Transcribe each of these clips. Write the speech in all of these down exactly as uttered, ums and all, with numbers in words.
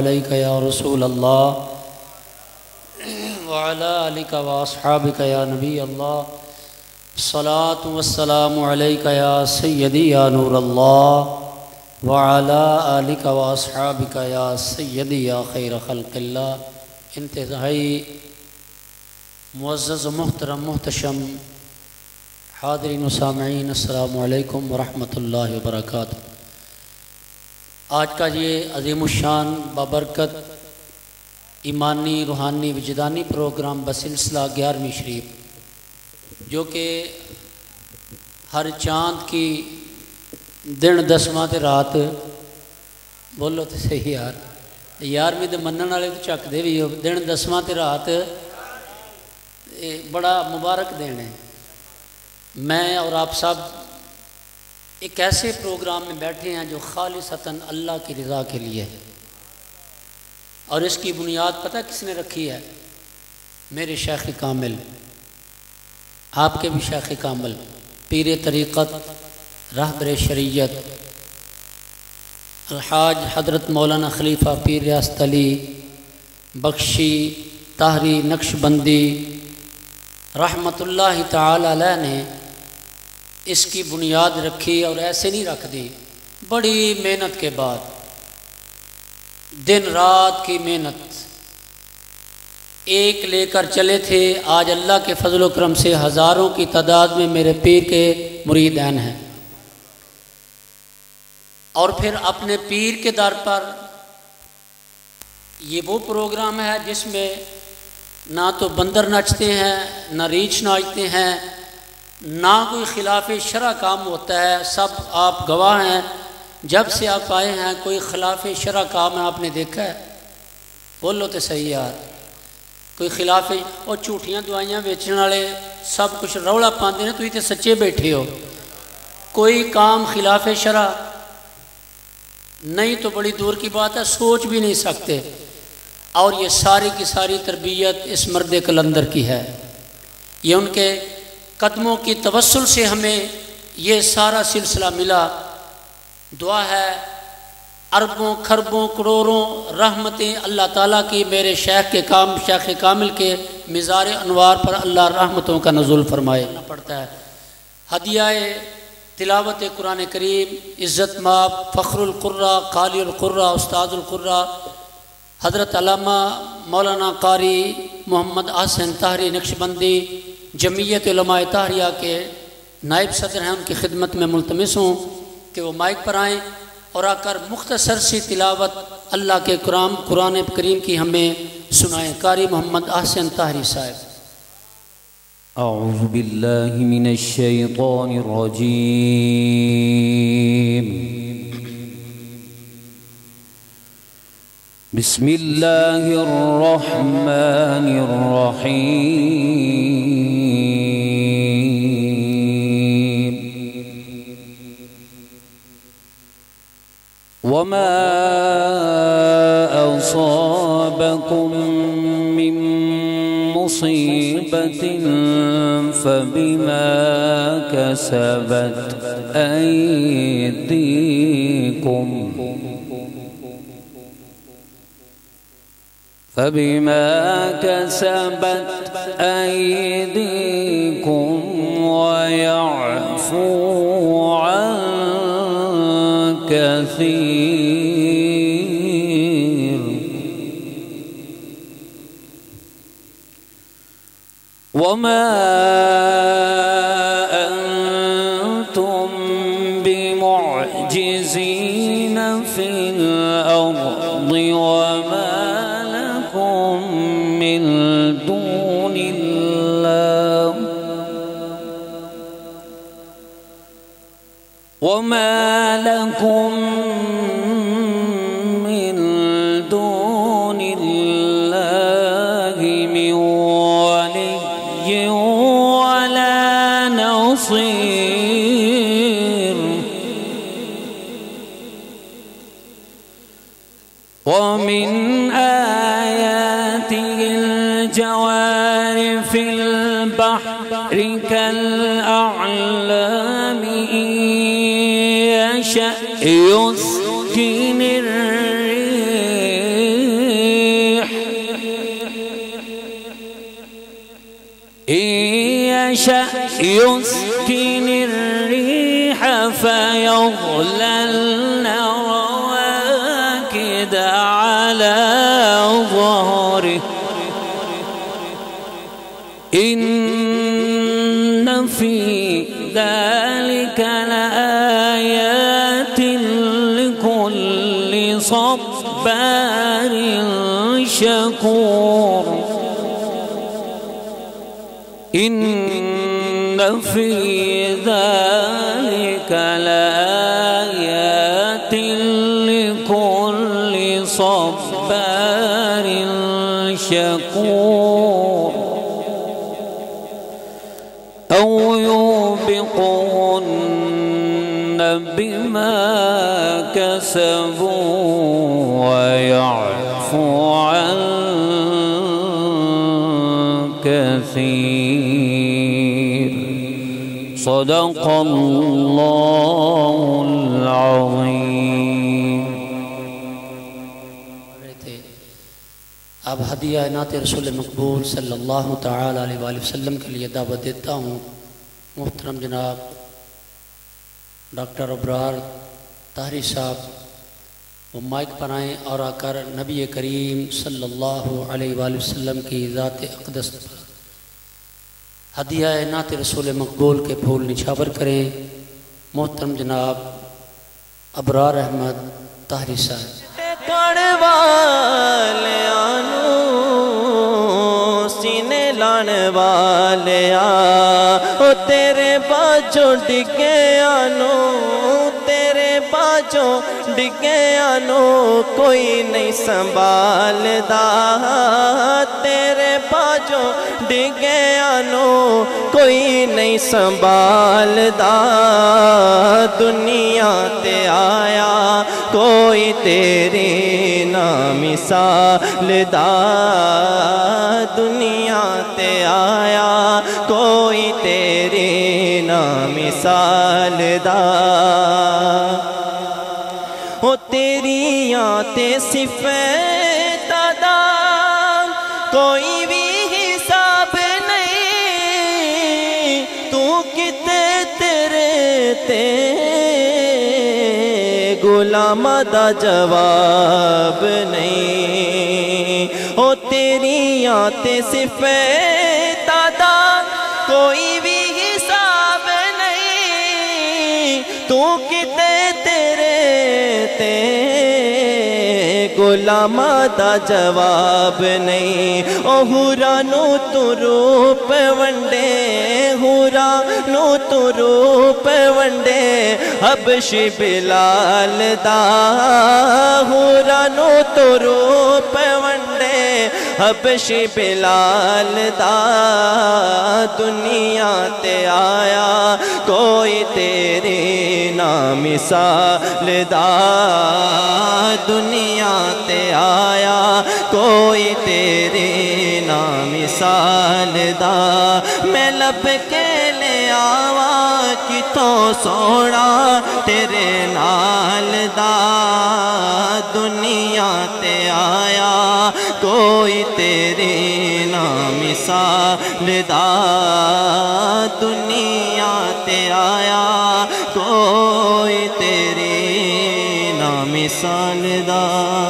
علیک یا رسول اللہ وعلی آلک و اصحابک یا نبی اللہ الصلاۃ والسلام علیک یا سیدی یا نور اللہ وعلی آلک و اصحابک یا سیدی یا خیر خلق اللہ۔ انتہائی معزز و محترم محتشم حاضرین و سامعین، السلام علیکم ورحمۃ اللہ وبرکاتہ۔ آج کا یہ عظیم الشان بابرکت ایمانی روحانی وجدانی پروگرام بسلسلہ گیارہویں شریف، جو کہ ہر چاند کی دن دسواں تے رات بولو تو صحیح یار یارویں دے منن والے تو چک دے بھی ہو، دن دسواں تے رات بڑا مبارک دن ہے۔ میں اور آپ سب ایک ایسے پروگرام میں بیٹھے ہیں جو خالصتاً اللہ کی رضا کے لیے ہے، اور اس کی بنیاد پتہ کس نے رکھی ہے؟ میرے شیخ کامل، آپ کے بھی شیخ کامل، پیر طریقت، رہبر شریعت الحاج حضرت مولانا خلیفہ پیر ریاست علی بخشی طاہری نقشبندی رحمۃ اللہ تعالی علیہ نے اس کی بنیاد رکھی، اور ایسے نہیں رکھ دی، بڑی محنت کے بعد، دن رات کی محنت ایک لے کر چلے تھے۔ آج اللہ کے فضل و کرم سے ہزاروں کی تعداد میں میرے پیر کے مریدین ہیں، اور پھر اپنے پیر کے در پر یہ وہ پروگرام ہے جس میں نہ تو بندر نچتے ہیں، نہ ریچھ ناچتے ہیں، نہ کوئی خلاف شرع کام ہوتا ہے۔ سب آپ گواہ ہیں، جب سے آپ آئے ہیں کوئی خلاف شرع کام آپ نے دیکھا ہے؟ بولو تو صحیح یار، کوئی خلاف اور جھوٹیاں دوائیاں بیچنے والے سب کچھ رولا پاندے ہیں، تو یہ سچے بیٹھے ہو، کوئی کام خلاف شرع نہیں تو بڑی دور کی بات ہے، سوچ بھی نہیں سکتے۔ اور یہ ساری کی ساری تربیت اس مرد کلندر کی ہے، یہ ان کے قدموں کی توسل سے ہمیں یہ سارا سلسلہ ملا۔ دعا ہے اربوں کھربوں کروڑوں رحمتیں اللہ تعالیٰ کی میرے شیخ کے کام شیخ کامل کے مزار انوار پر اللہ رحمتوں کا نزول فرمائے۔ پڑتا ہے ہدیہ تلاوت قرآن کریم، عزت مآب فخر القرہ قالی القرہ استاد القرہ حضرت علامہ مولانا قاری محمد احسن طاہری نقشبندی جمعیت علماء طاہریہ کے نائب صدر ہیں، ان کی خدمت میں ملتمس ہوں کہ وہ مائک پر آئیں اور آ کر مختصر سی تلاوت اللہ کے قرآن قرآن کریم کی ہمیں سنائیں۔ قاری محمد احسن طاہری صاحب۔ اعوذ باللہ من الشیطان الرجیم، بسم اللہ الرحمن الرحیم، وما أصابكم من مصيبة فبما كسبت أيديكم فبما كسبت أيديكم ويعفو عن كثير، وما أنتم بمعجزين في الأرض وما لكم من دون الله وما لكم من دون الله من ولي ولا نصير، ومن آياته الجوار في البحر كالأعلام إن يشأ يسكن الريح يشأ يسكن الريح فيظللن رواكد على ظهره إن في ذلك لآيات لكل صبار شكور إن في ذلك لآيات لكل صبار شكور أو يوبقهن بما كسبوا ويعفو عن كثير صدق الله العظيم. اب ہدیہ عنایت رسول مقبول صلی اللہ تعالی علیہ وآلہ وسلم کے لیے دعوت دیتا ہوں. محترم جناب ڈاکٹر ابرار طاہری صاحب وہ مائک پر آئیں اور آ کر نبی کریم صلی اللہ علیہ وآلہ وسلم کی ذات اقدس پر ہدیہ عنایت رسول مقبول کے پھول نچھاور کریں. محترم جناب ابرار احمد طاہری صاحب. سینے لان والیا او تیرے باجوں ڈگے آنو تیرے باجوں ڈگے آنو کوئی نہیں سنبھالدا تیرے باجوں ڈگے آنو کوئی نہیں سنبھالدا دنیا تے آیا کوئی تیری نا مثال دا دنیا تے آیا کوئی تیری نا مثال دا او تیریاں تے صفات دا کوئی بھی حساب نہیں تو کتے تیرے تے غلام دا جواب نہیں او تیریاں تے صفات دا کوئی بھی حساب نہیں تو کتے تیرے تے غلام دا جواب نہیں او ہورا نو تو روپ ونڈے ہورا نو تو روپ ونڈے حبشی بلال دا ہورا نو تو روپ ونڈے حبشی بلال دا دنیا تے آیا کوئی تیری نا مثال دا دنیا تے آیا کوئی تیری نا مثال دا میں لب کے لے آوا کتوں سوڑا تیرے نال دا دنیا تے آیا کوئی تیری نا مثال دا دنیا تے آیا کوئی تیری نا مثال دا.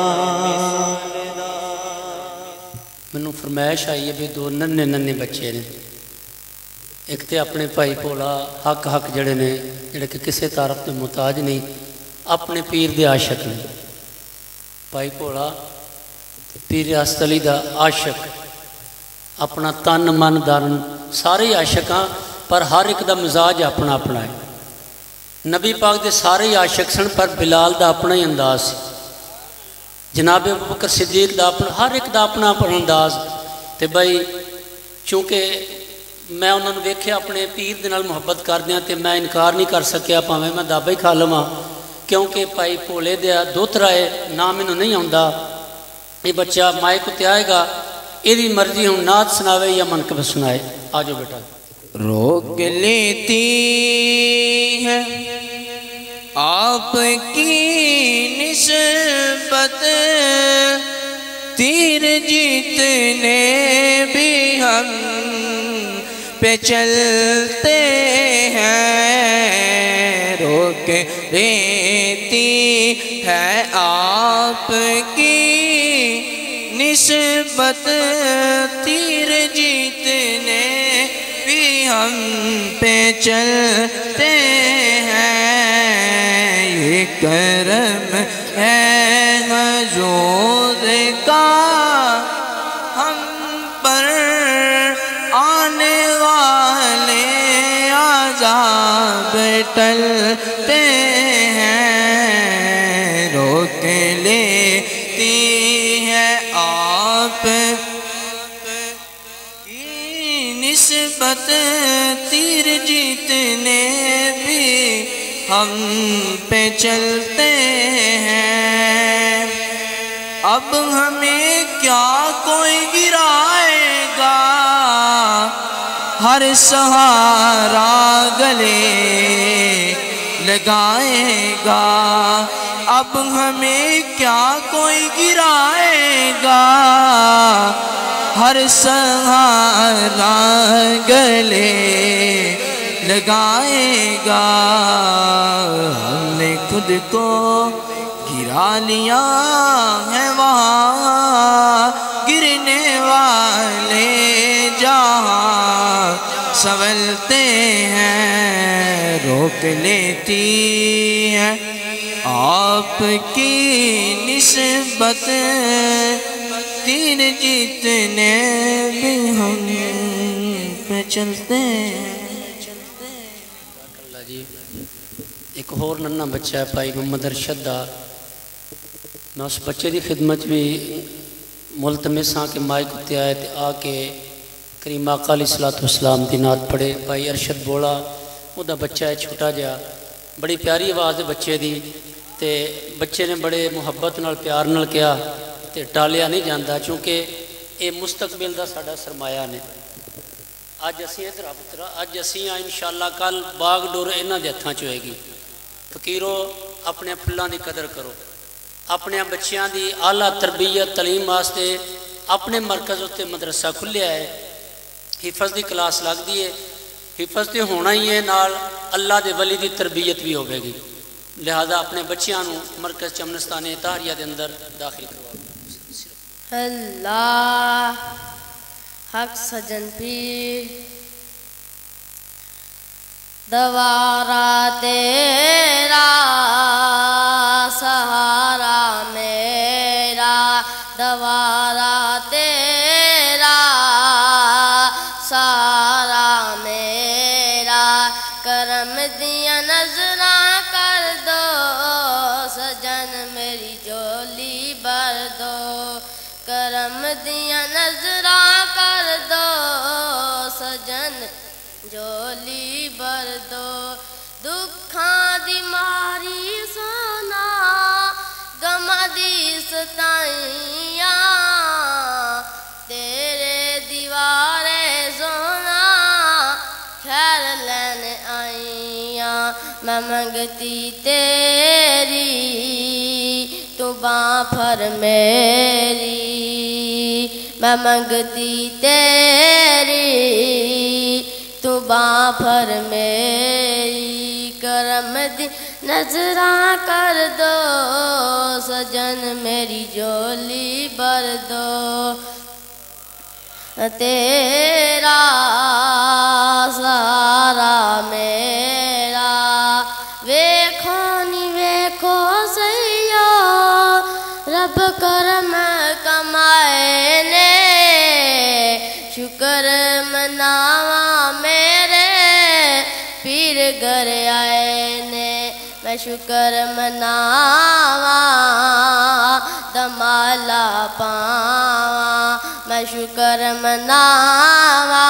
منوں فرمائش آئی ہے بھی دو ننے ننے بچے نے ایک تے اپنے بھائی بھولا حق حق جڑے نے جڑے کہ کسے تعارف تے محتاج نہیں اپنے پیر دے عاشق نے. بھائی بھولا پیر ریاست علی دا عاشق اپنا تن من دن سارے عاشق ہاں پر ہر ایک دا مزاج اپنا اپنا ہے. نبی پاک دے سارے عاشق سن پر بلال دا اپنا ہی انداز سی. جناب ابوبکر صدیق دا اپنا ہر ایک دا اپنا اپنا انداز. تے بھائی چونکہ میں انہوں نے ویکھیا اپنے پیر دے نال محبت کر دیا تے میں انکار نہیں کر سکیا پاویں میں دابا ہی کھا لواں کیونکہ بھائی بھولے دیا دوترا ہے نام انہوں نہیں آوندا. یہ بچہ مائک تے آئے گا یہ مرضی ہوں نعت سناوے یا منقب سنائے. آجو بیٹا. روک لیتی ہے آپ کی نسبت تیر جیتنے بھی ہم پہ چلتے ہیں روک دیتی ہے آپ کی نسبت تیر جیتنے بھی ہم پہ چلتے ہیں یہ کرم ہے حضور کا ہم پر آنے والے عذاب ٹلتے ہیں روک لیتی ہے آپ کی نسبت تیر جیتنے بھی ہم پہ چلتے ہیں اب ہمیں کیا کوئی گرائے گا ہر سہارا گلے لگائے گا اب ہمیں کیا کوئی گرائے گا ہر سہارا گلے لگائے گا ہم نے خود کو گرا لیا ہے وہاں گرنے والے جہاں سنبھلتے ہیں روک لیتی ہے آپ کی نسبت تیر جیتنے بھی ہم پہ چلتے ہیں ایک اور ننا بچہ ہے بھائی محمد ارشد دا میں اس بچے دی خدمت بھی ملتمس ہاں کہ مائک اتے آئے تے آ کے کریم آقا علیہ السلام دی نعت پڑھے بھائی ارشد بولا وہ دا بچہ ہے چھوٹا جا بڑی پیاری آواز ہے بچے دی تے بچے نے بڑے محبت نال پیار نال کیا تے ٹالیا نہیں جاندا چونکہ اے مستقبل دا ساڈا سرمایہ نے اج اسی ادھر پترا اج اسی آ انشاءاللہ کل باغ ڈور انہاں دے ہتھاں چ ہوئے گی فقیرو اپنے پھلاں دی قدر کرو اپنے بچیاں دی اعلیٰ تربیت تعلیم واسطے اپنے مرکز اتنے مدرسہ کھلیا ہے حفظ دی کلاس لگ دی ہے حفظ تے ہونا ہی ہے نال اللہ دے ولی دی تربیت بھی ہوے گی لہذا اپنے بچیاں نو مرکز چمنستان طاہریہ دے اندر داخل کروا اللہ حق سجن پیر دوارا تیرا سہارا میرا دوارا تیرا سہارا میرا کرم دیا نظراں کر دو سجن میری جولی بھر دو کرم دیا نظراں کر دو سجن جولی بھر دو دکھاں دی ماری سونا گما دی ستائیاں تیرے دیوارے سونا خیر لین آئیاں میں منگتی تیری تو باں پھر میری میں منگتی تیری تو باں پھر میری کرم دی نظراں کر دو سجن میری جولی بھر دو تیرا سہارا میرا ویکھو نی ویکھو سیو رب کرم کمائے نے شکر مناواں میرے پیر گھر آئے نے میں شکر مناواں دمالا پاواں میں شکر مناواں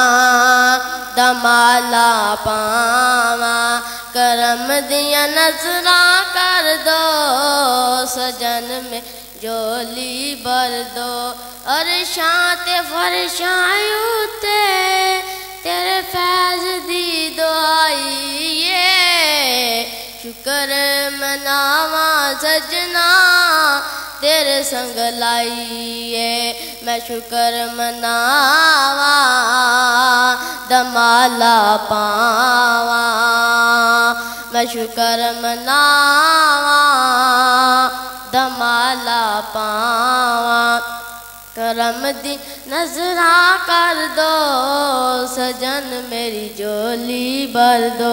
دمالا پاواں کرم دیا نظراں کر دو سجن میں جولی بھر دو عرشاں تے فرشاں اُتے تیرے فیض دی دعائیے شکر مناواں سجنا تیرے سنگ لائیے मैं शुकर मनावा दमाला पावा मैं शुकर मनावा दमाला पावा करम दी नजरा कर दो सजन मेरी झोली भर दो।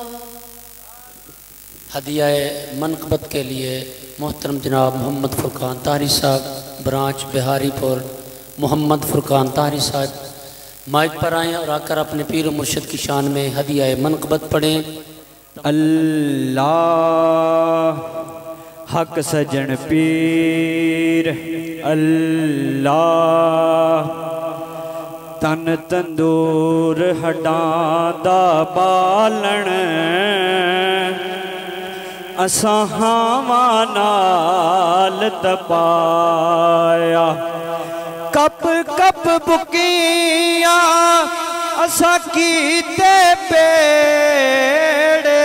हदिया मनक़बत के लिए मोहतरम जनाब मोहम्मद फुरकान ताहरी साहब ब्रांच बिहारीपुर, मोहम्मद फुरकान ताहरी साहब माइक पर आएँ और आकर अपने पीर मुर्शिद की शान में हदिया मनक़बत पढ़ें। अल्लाह हक सजन पीर अल्लाह तन तंदूर हड्डां दा बालण असां हावां नाल तपाया कप कप बुकियां असां कीते पेड़े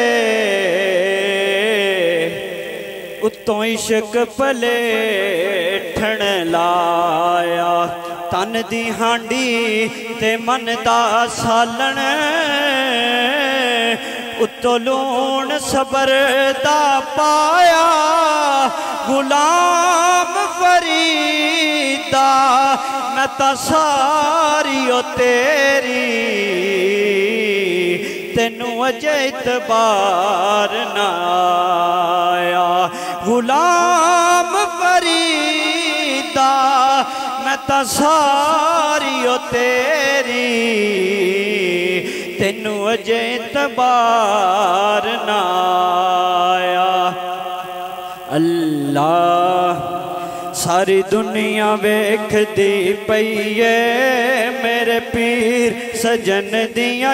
उत्तों इश्क पलेठण लाया तन दी हांडी ते मन दा सालण उत्तों लूण सबर दा पाया गुलाम फरीदा मैं ता सारी ओ तेरी तेनू अजे इतबार ना आया गुलाम फरीदा मैं ता सारी ओ तेरी तेनू अजे इतबार ना आया। अल्लाह सारी दुनिया वेखदी पईए मेरे पीर सजन दियां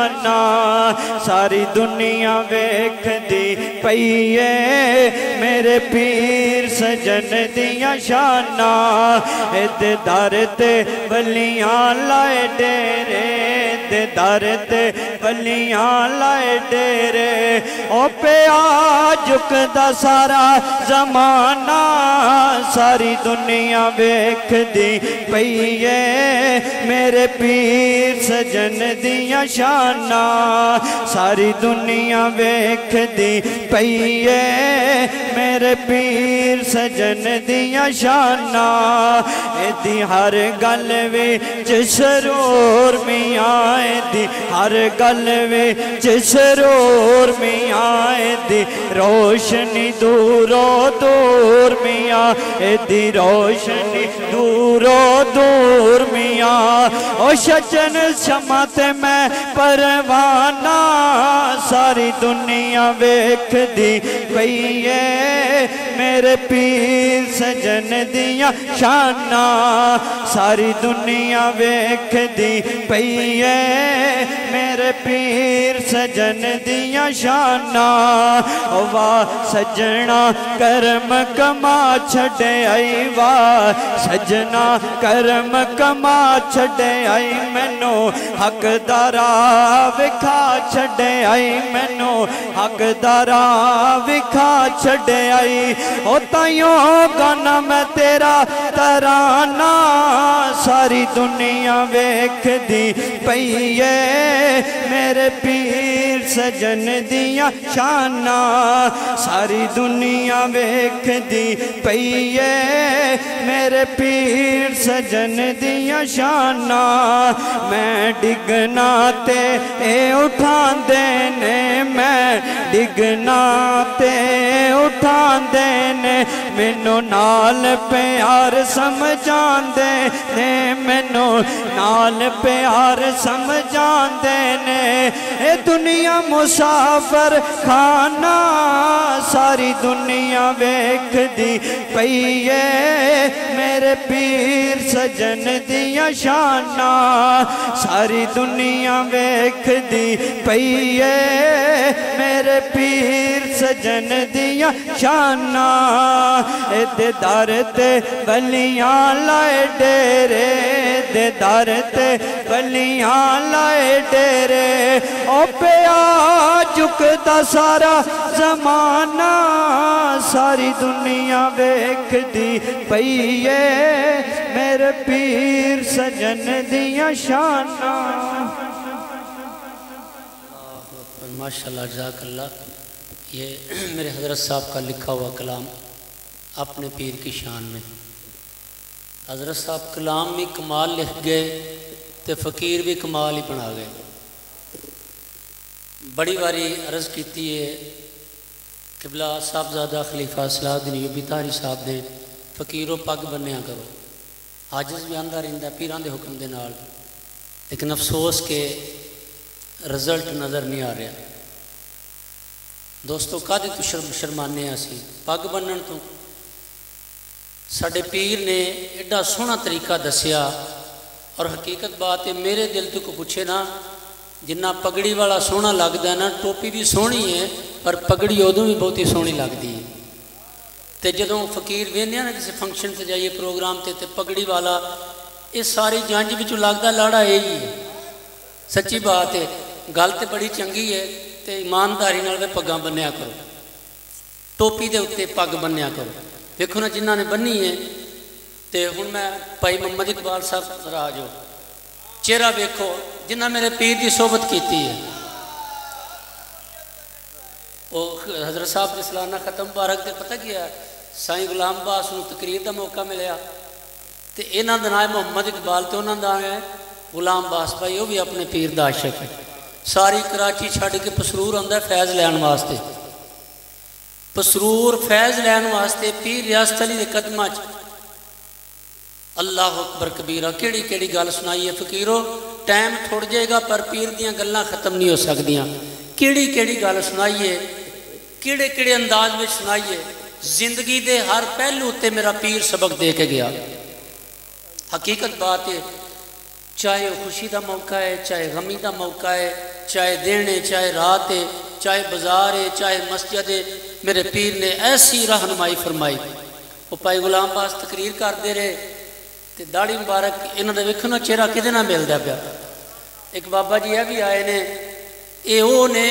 शानां सारी दुनिया वेखदी पईए मेरे पीर सजन दियां शानां इदे दर ते बलियां लाए डेरे दे दर ते बलियां लाए डेरे ओ पिया झुकदा सारा ज़माना सारी दुनिया वेखदी पईए मेरे पीर सजन दियां शानां सारी दुनिया वेखदी पईए मेरे पीर सजन दियां शानां एदी हर गल विच सरूर मियां एदी हर गल विच सरूर मियां एदी रोशनी दूरों दूर मियां एदी रोशनी दूरों दूर मियां ओ सजन शमा ते मैं परवाना सारी दुनिया वेखदी पईए मेरे पीर सजन दियां शानां सारी दुनिया वेखदी पईए मेरे पीर सजन दियां शानां ओ वाह सजना करम कमा छड़े आई वाह सजना करम कमा छड़े आई मैनू हकदारा विखा छड़े आई मैनू हकदारा विखा छड़े आई ओ ताइयों गाना मैं तेरा तराना सारी दुनिया वेखदी पईए मेरे पीर सजन दियां शानां सारी दुनिया वेखदी पईए मेरे पीर सजन दियां शानां मैं डिगना ते ए उठांदे ने मैं डिगना ते उठांदे ने मैनू नाल प्यार समझांदे ने मैनू नाल प्यार समझांदे ने ए दुनिया मुसाफर खाना सारी दुनिया वेखदी पईए मेरे पीर सजन दियां शानां सारी दुनिया वेखदी पईए मेरे पीर सजन दियां शानां इदे दर ते बलियां लाए डेरे दे दर ते बलियां लाए डेरे ओ पिया चुकदा सारा जमाना सारी दुनिया वेखदी पईए मेरे पीर सजन दियां शाना। माशाअल्लाह जज़ाकल्लाह। ये मेरे हज़रत साहब का लिखा हुआ कलाम अपने पीर की शान में। हज़रत साहब कलाम भी कमाल लिख गए तो फ़कीर भी कमाल ही बना गए। बड़ी बारी अर्ज़ की है किबला साहबजादा खलीफा सलाहुद्दीन अय्यूबी तारी साहब ने फ़कीरों पग बन्निया करो। हाजिज़ भी आंदा रहिंदा पीरां दे हुक्म दे नाल, लेकिन अफसोस के रिजल्ट नज़र नहीं आ रहा। दोस्तों कादे तो शर्म शर्माने असी पग बन्नण तो। साडे पीर ने एडा सोहना तरीका दसिया और हकीकत बात है मेरे दिल तो को पूछे ना जिन्ना पगड़ी वाला सोहना लगता ना टोपी भी सोहनी है पर पगड़ी उदों भी बहुत ही सोहनी लगती है। तो जदों फकीर वेंदे ना किसी फंक्शन से जाइए प्रोग्राम ते ते पगड़ी वाला ये सारी जंज विचों लगदा लाड़ा यही है। सच्ची बात है गल तो बड़ी चंगी है तो ईमानदारी नाल वे पग्गां बन्निया करो, टोपी दे उत्ते पग बन्निया करो। देखो ना जिन्हों ने बन्नी है तो हुण मैं भाई मोहम्मद इकबाल साहब राजो चेहरा वेखो जिन्हें मेरे पीर की सोहबत की है। वो हज़रत साहब के सालाना खत्म मुबारक से पता क्या साईं गुलाम अब्बास को तकरीर का मौका मिलया तो इन्हों का नाम मोहम्मद इकबाल तो उन्होंने नाम है गुलाम अब्बास भाई, वो भी अपने पीर का आशिक है। सारी कराची छड़ के पसरूर आंदा फैज़ लैन वास्ते, पसरूर फैज़ लैन वास्ते पीर रियासत अली के कदमां च। अल्लाह अकबर कबीरा केड़ी केड़ी गल सुनाई है फकीरो, टाइम थोड़ जाएगा पर पीर दियां गल्लां खत्म नहीं हो सकदियां। केड़ी केड़ी गल सुनाई है, केड़े केड़े अंदाज में सुनाई है। जिंदगी दे हर पहलू उत्ते मेरा पीर सबक दे के गया। हकीकत बात है चाहे खुशी का मौका है, चाहे गमी का मौका है, चाहे दिन है, चाहे रात है, चाहे बाजार है, चाहे मस्जिद है, मेरे पीर ने ऐसी रहनुमाई फरमाई। वो भाई गुलाम अब्बास तकरीर करते रहे तो दाढ़ी मुबारक इन्हों का वेखो ना चेहरा किदे नाल मिलता पिया। एक बाबा जी यह भी आए ने, ये वो ने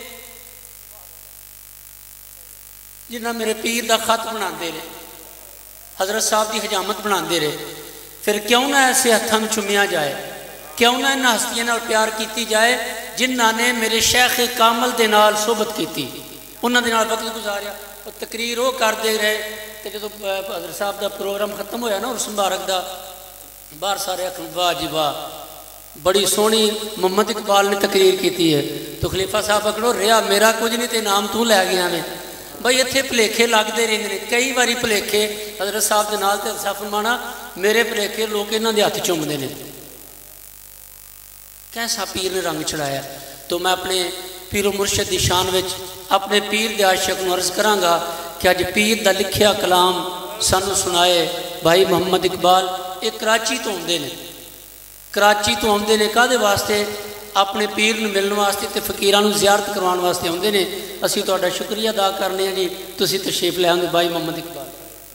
जिन्हें मेरे पीर का खत बनाते रहे, हज़रत साहब की हजामत बनाते रहे। फिर क्यों ना ऐसे हत्थों में चुमिया जाए, क्यों ना इन हस्तियों नाल प्यार की जाए जिन्हों ने मेरे शेख कामल के नाल सोहबत की, उन्होंने नाल वक्त गुजारिया। वो तकरीर वो करते रहे तो जो हज़रत साहब का प्रोग्राम खत्म होया ना उस मुबारक का, बाहर सारे आखन वाह जी वाह बड़ी सोहनी मोहम्मद इकबाल ने तकरीर की है। तो खलीफा साहब आखो रिहा मेरा कुछ नहीं तो नाम तू लै गया ने। बई इत्थे भुलेखे लगते रहते हैं, कई बारी भुलेखे हज़रत साहब के नाल ते साफ फरमाना मेरे भुलेखे लोग इन्हों के हथ चुमते हैं। कैसा पीर ने रंग चढ़ाया। तो मैं अपने पीरो मुर्शद की शान में अपने पीर के आशिक को अर्ज कराँगा कि अज पीर का लिखिया कलाम सानू सुनाए भाई मोहम्मद इकबाल। ये कराची तो आते हैं, कराची तो आते हैं काहदे वास्ते अपने पीर नूं मिलण वास्ते ते फकीरां नूं ज़ियारत करवाउण वास्ते आउंदे ने। असीं तुहाडा शुक्रिया अदा करने हैं जी, तुसीं तशरीफ ले आंदे भाई मोहम्मद इकबाल।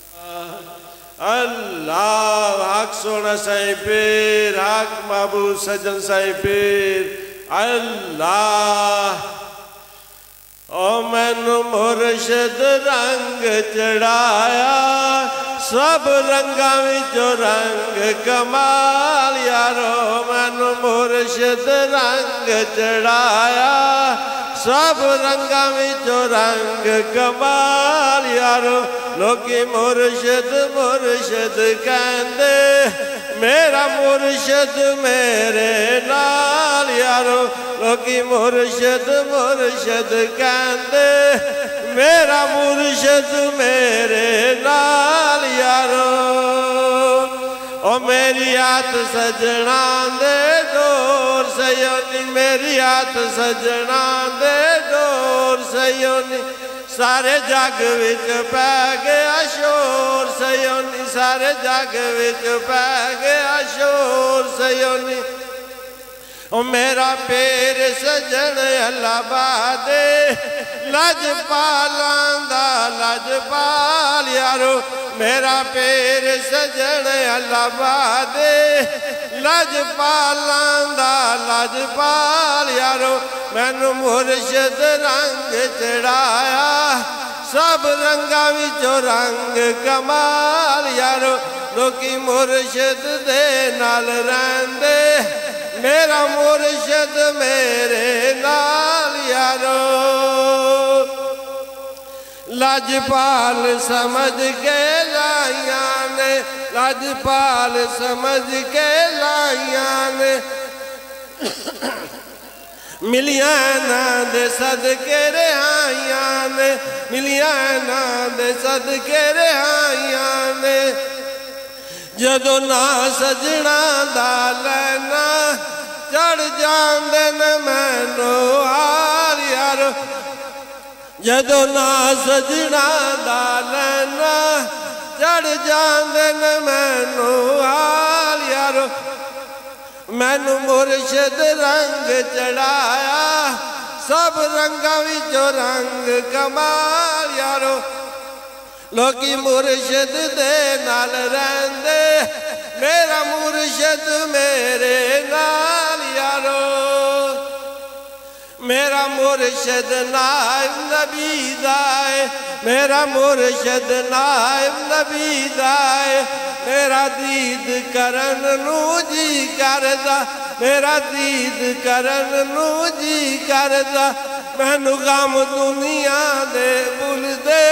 अल्लाह हक सोना साईं पीर, हक महबूब सजन साईं पीर। अल्लाह ओ मैनू मुर्शिद रंग चढ़ाया, सब रंगां विचों रंग कमाल यारो। मैनू मुर्शिद रंग चढ़ाया, सब रंगां विचों रंग कमाल यारो। लोकी मुर्शिद मुर्शिद कहंदे, मेरा मुर्शिद मेरे नाल यारो। लोकी मुर्शिद मुर्शिद कहंदे, मेरा मुर्शिद मेरे नाल यारो। ओ मेरी हाथ सजना दे डोर सयोनी, मेरी हाथ सजना दे डोर सयोनी। सारे जग विच पै गया शोर सयोनी, सारे जग विच पै गया शोर सयोनी। او میرا پیر سجن اللہ بادے لجپالاں دا لجپال یارو میرا پیر سجن اللہ بادے لجپالاں دا لجپال یارو مینوں مرشد رنگ چڑھایا سب رنگاں وچوں رنگ کمال یارو لوکی مرشد دے نال رہندے میرا مرشد میرے نال یارو لجپال سمجھ کے لائیاں نے لجپال سمجھ کے لائیاں نے ملیاں نا دے صدقے رہائیاں نے ملیاں نا دے صدقے رہائیاں نے جدو نا سجنا دا لینا چڑھ جاندے نے مینوں ہار یارو جدو نا سجنا دا لینا چڑھ جاندے نے مینوں ہار یارو مینوں مرشد رنگ چڑھایا سب رنگاں وچوں رنگ کمال یارو لوکی مرشد دے نال رہندے میرا مرشد میرے نال یارو میرا مرشد نائب نبی دائے میرا مرشد نائب نبی دائے میرا دید کرن نو جی کردا میرا دید کرن نو جی کردا مینوں غم دنیا دے بھول دے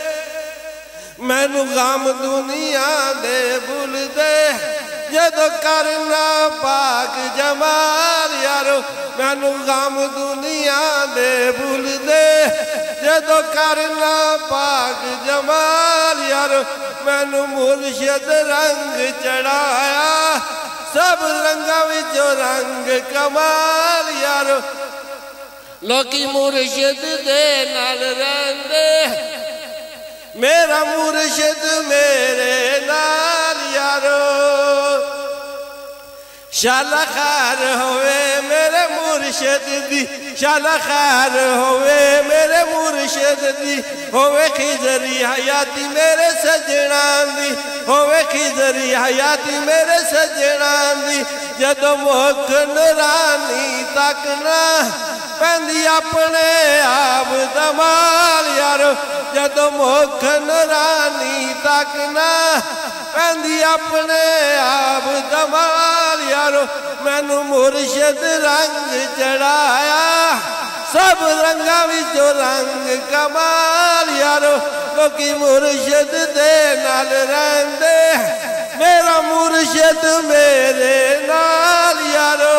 مینوں غم دنیا دے بھول دے جدو کرنا پاک جمال یارو مینوں غم دنیا دے بھول دے جدو کرنا پاک جمال یارو مینوں مرشد رنگ چڑھایا سب رنگاں وچوں رنگ کمال یارو لوکی مرشد دے نال رہندے میرا مرشد میرے نال یارو شالا خیر ہوئے میرے مرشد دی شالا خیر ہوئے میرے مرشد دی ہوئے خضری حیاتی میرے سجنان دی ہوئے خضری حیاتی میرے سجنان دی جدو مکھ نورانی تکنا پہندی اپنے آپ دمال یارو جدو مکھ نورانی تکنا پہندی اپنے آپ دمال یارو مینوں مرشد رنگ چڑھایا سب رنگاں وچوں رنگ کمال یارو لوکی مرشد دے نال رہندے میرا مرشد میرے نال یارو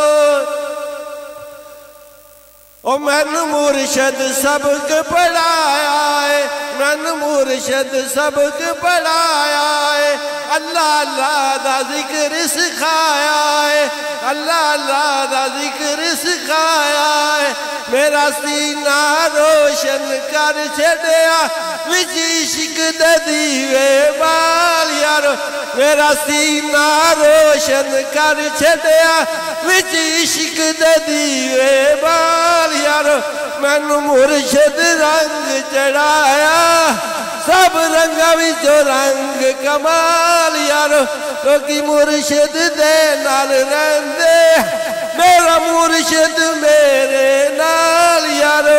او مینوں مرشد سبق پڑھایا ہے مینوں مرشد سبق پڑھایا ہے اللہ اللہ دا ذکر سکھایا ہے اللہ اللہ دا ذکر سکھایا ہے میرا سینہ روشن کر چھڑیا وچ عشق دے دیوے بال یارو میرا سینہ روشن کر چھڑیا وچ عشق دے دیوے بال یارو مینوں مرشد رنگ چڑھایا سب رنگاں وچوں رنگ کمال یارو کیونکہ مرشد دے نال رہندے میرا مرشد میرے نال یارو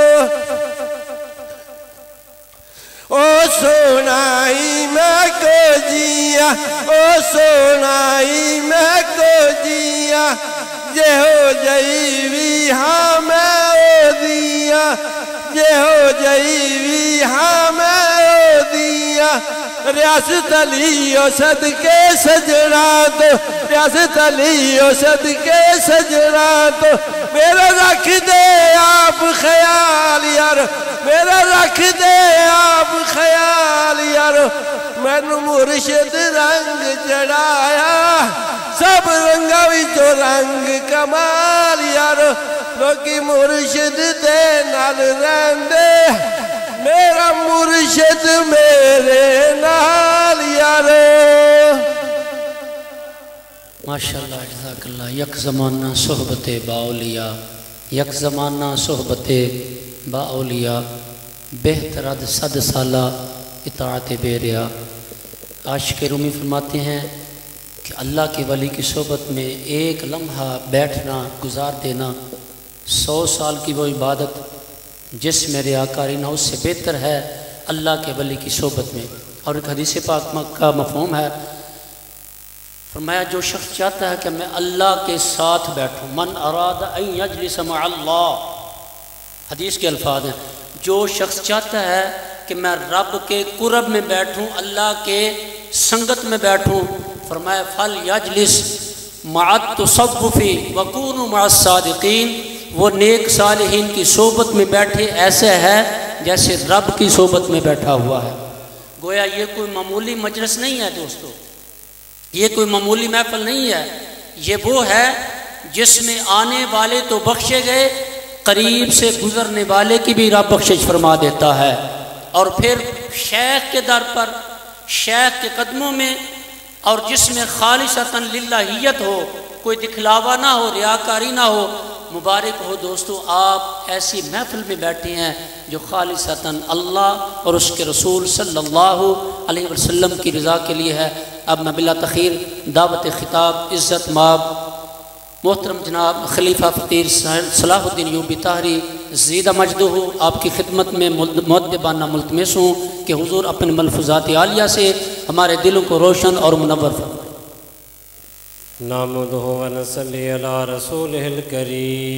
او سونائی میں کو جیا او سونائی میں کو جیا جے ہو جئی وی ہاں میں او دیا جے ہو جئی وی ہاں میں او دیا ریاست علی او صدقے سجنا تو ریاست علی او صدقے سجنا تو میرا رکھ دے آپ خیال یار میرا رکھ دے آپ خیال یار مینوں مرشد رنگ چڑھایا سب رنگاں وچوں رنگ کمال یار لوکی مرشد دے نال رہندے میرا مرشد میرے نال یار ماشاءاللہ جزاک اللہ. یک زمانہ صحبت باولیاء، یک زمانہ صحبت باولیاء، بہترد صد سالہ اطاعت بیریا. عاشق رومی فرماتے ہیں کہ اللہ کے ولی کی صحبت میں ایک لمحہ بیٹھنا گزار دینا سو سال کی وہ عبادت جس میں ریاکاری نہ اس سے بہتر ہے اللہ کے ولی کی صحبت میں. اور ایک حدیث پاک کا مفہوم ہے، فرمایا جو شخص چاہتا ہے کہ میں اللہ کے ساتھ بیٹھوں، من اراد ان یجلس مع اللہ، حدیث کے الفاظ ہیں، جو شخص چاہتا ہے کہ میں رب کے قرب میں بیٹھوں، اللہ کے سنگت میں بیٹھوں، فرمایا فل یجلس مع التصوف وکونوا مع الصادقین، وہ نیک صالحین کی صحبت میں بیٹھے ایسے ہے جیسے رب کی صحبت میں بیٹھا ہوا ہے. گویا یہ کوئی معمولی مجلس نہیں ہے دوستو، یہ کوئی معمولی محفل نہیں ہے، یہ وہ ہے جس میں آنے والے تو بخشے گئے، قریب سے گزرنے والے کی بھی رب بخشش فرما دیتا ہے. اور پھر شیخ کے در پر، شیخ کے قدموں میں، اور جس میں خالصتاً للہیت ہو، کوئی دکھلاوا نہ ہو، ریاکاری نہ ہو. مبارک ہو دوستو، آپ ایسی محفل میں بیٹھے ہیں جو خالصتاً اللہ اور اس کے رسول صلی اللہ علیہ وسلم کی رضا کے لیے ہے. اب میں بلا تخیر دعوت خطاب عزت مآب محترم جناب خلیفہ فقیر صلاح الدین ایوبی طاہری زیدہ مجدہ آپ کی خدمت میں مؤدبانہ ملتمس ہوں کہ حضور اپنے ملفوظات عالیہ سے ہمارے دلوں کو روشن اور منور فرمائیں. نحمدہ و نصلی علی رسولہ الکریم.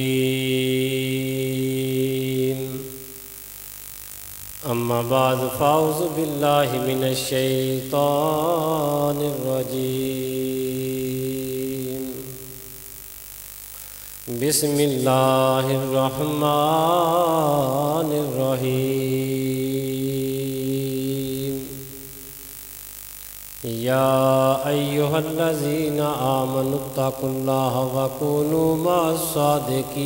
اما بعد فاعوذ باللہ من الشیطان الرجیم. بسم اللہ الرحمن الرحیم. یا ایہا الذین آمنوا اتقوا اللہ وکونوا مع الصادقین.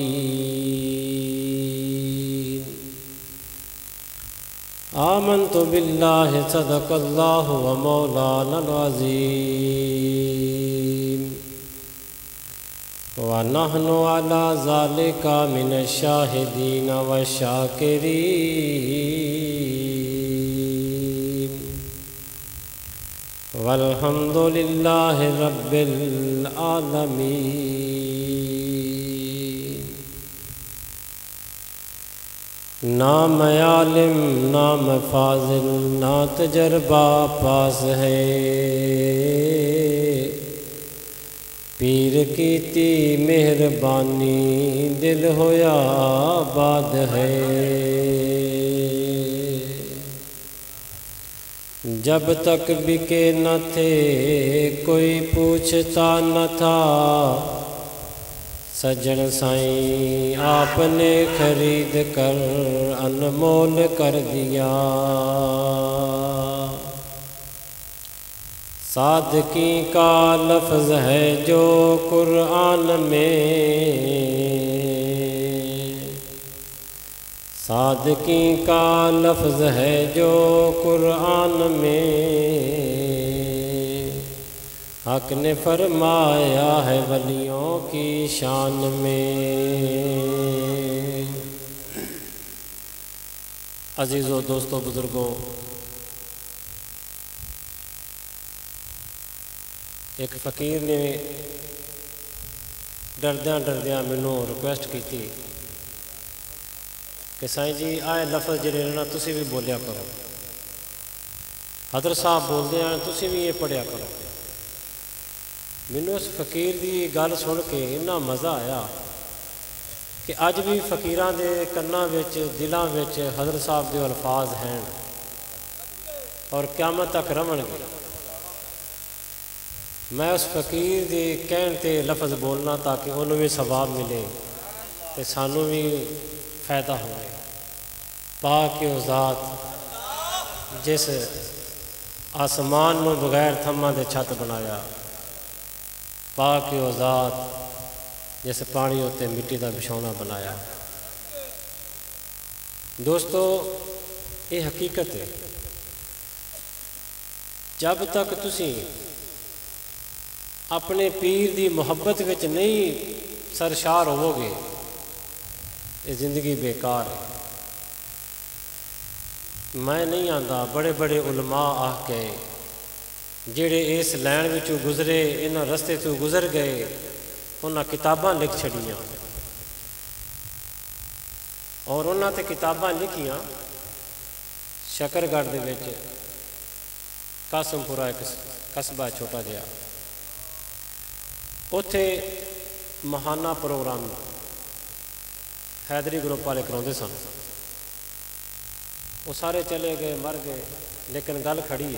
آمنت باللہ صدق اللہ و مولانا العظیم ونحن علی ذالک من الشاہدین والشاکرین والحمد للہ رب العالمین. نام عالم نام فاضل نہ تجربہ پاس ہے، پیر کیتی مہربانی دل ہویا آباد ہے. جب تک بکے نہ تھے کوئی پوچھتا نہ تھا، سجن سائیں آپ نے خرید کر انمول کر دیا. صادقین کا لفظ ہے جو قرآن میں، صادقین کا لفظ ہے جو قرآن میں. حق نے فرمایا ہے ولیوں کی شان میں. عزیزو دوستو بزرگو، ایک فقیر نے ڈردیاں ڈردیاں مینوں ریکویسٹ کی تھی کہ سائیں جی آئے لفظ جڑے نا تسی بھی بولیا کرو، حضرت صاحب بولتے ہیں تسی بھی یہ پڑھیا کرو. مینوں اس فقیر دی گل سن کے اتنا مزہ آیا کہ اج بھی فقیراں دے کناں وچ دلاں وچ حضرت صاحب دے الفاظ ہیں اور قیامت تک رہن گے. میں اس فقیر دی کہن تے لفظ بولنا تاکہ انہوں بھی ثواب ملے تے سانوں بھی فائدہ ہوئے. پاک او ذات جس آسمان نو بغیر تھما دے چھت بنایا، پاک او ذات جس پانی ہوتے مٹی دا بچھونا بنایا. دوستو یہ حقیقت ہے، جب تک تسی اپنے پیر دی محبت وچ نہیں سرشار ہوو گے یہ زندگی بیکار ہے۔ میں نہیں آندا بڑے بڑے علماء آ کے جڑے اس لین وچوں گزرے انہاں رستے تو گزر گئے انہاں کتاباں لکھ چھڑیاں اور انہاں تے کتاباں لکھیاں شکر گڑھ دے وچ قاسم پورا ایک قصبہ چھوٹا جہا اوتھے ماہانہ پروگرام حیدری گروپ والے کراؤندے سن، وہ سارے چلے گئے مر گئے، لیکن گل کھڑی ہے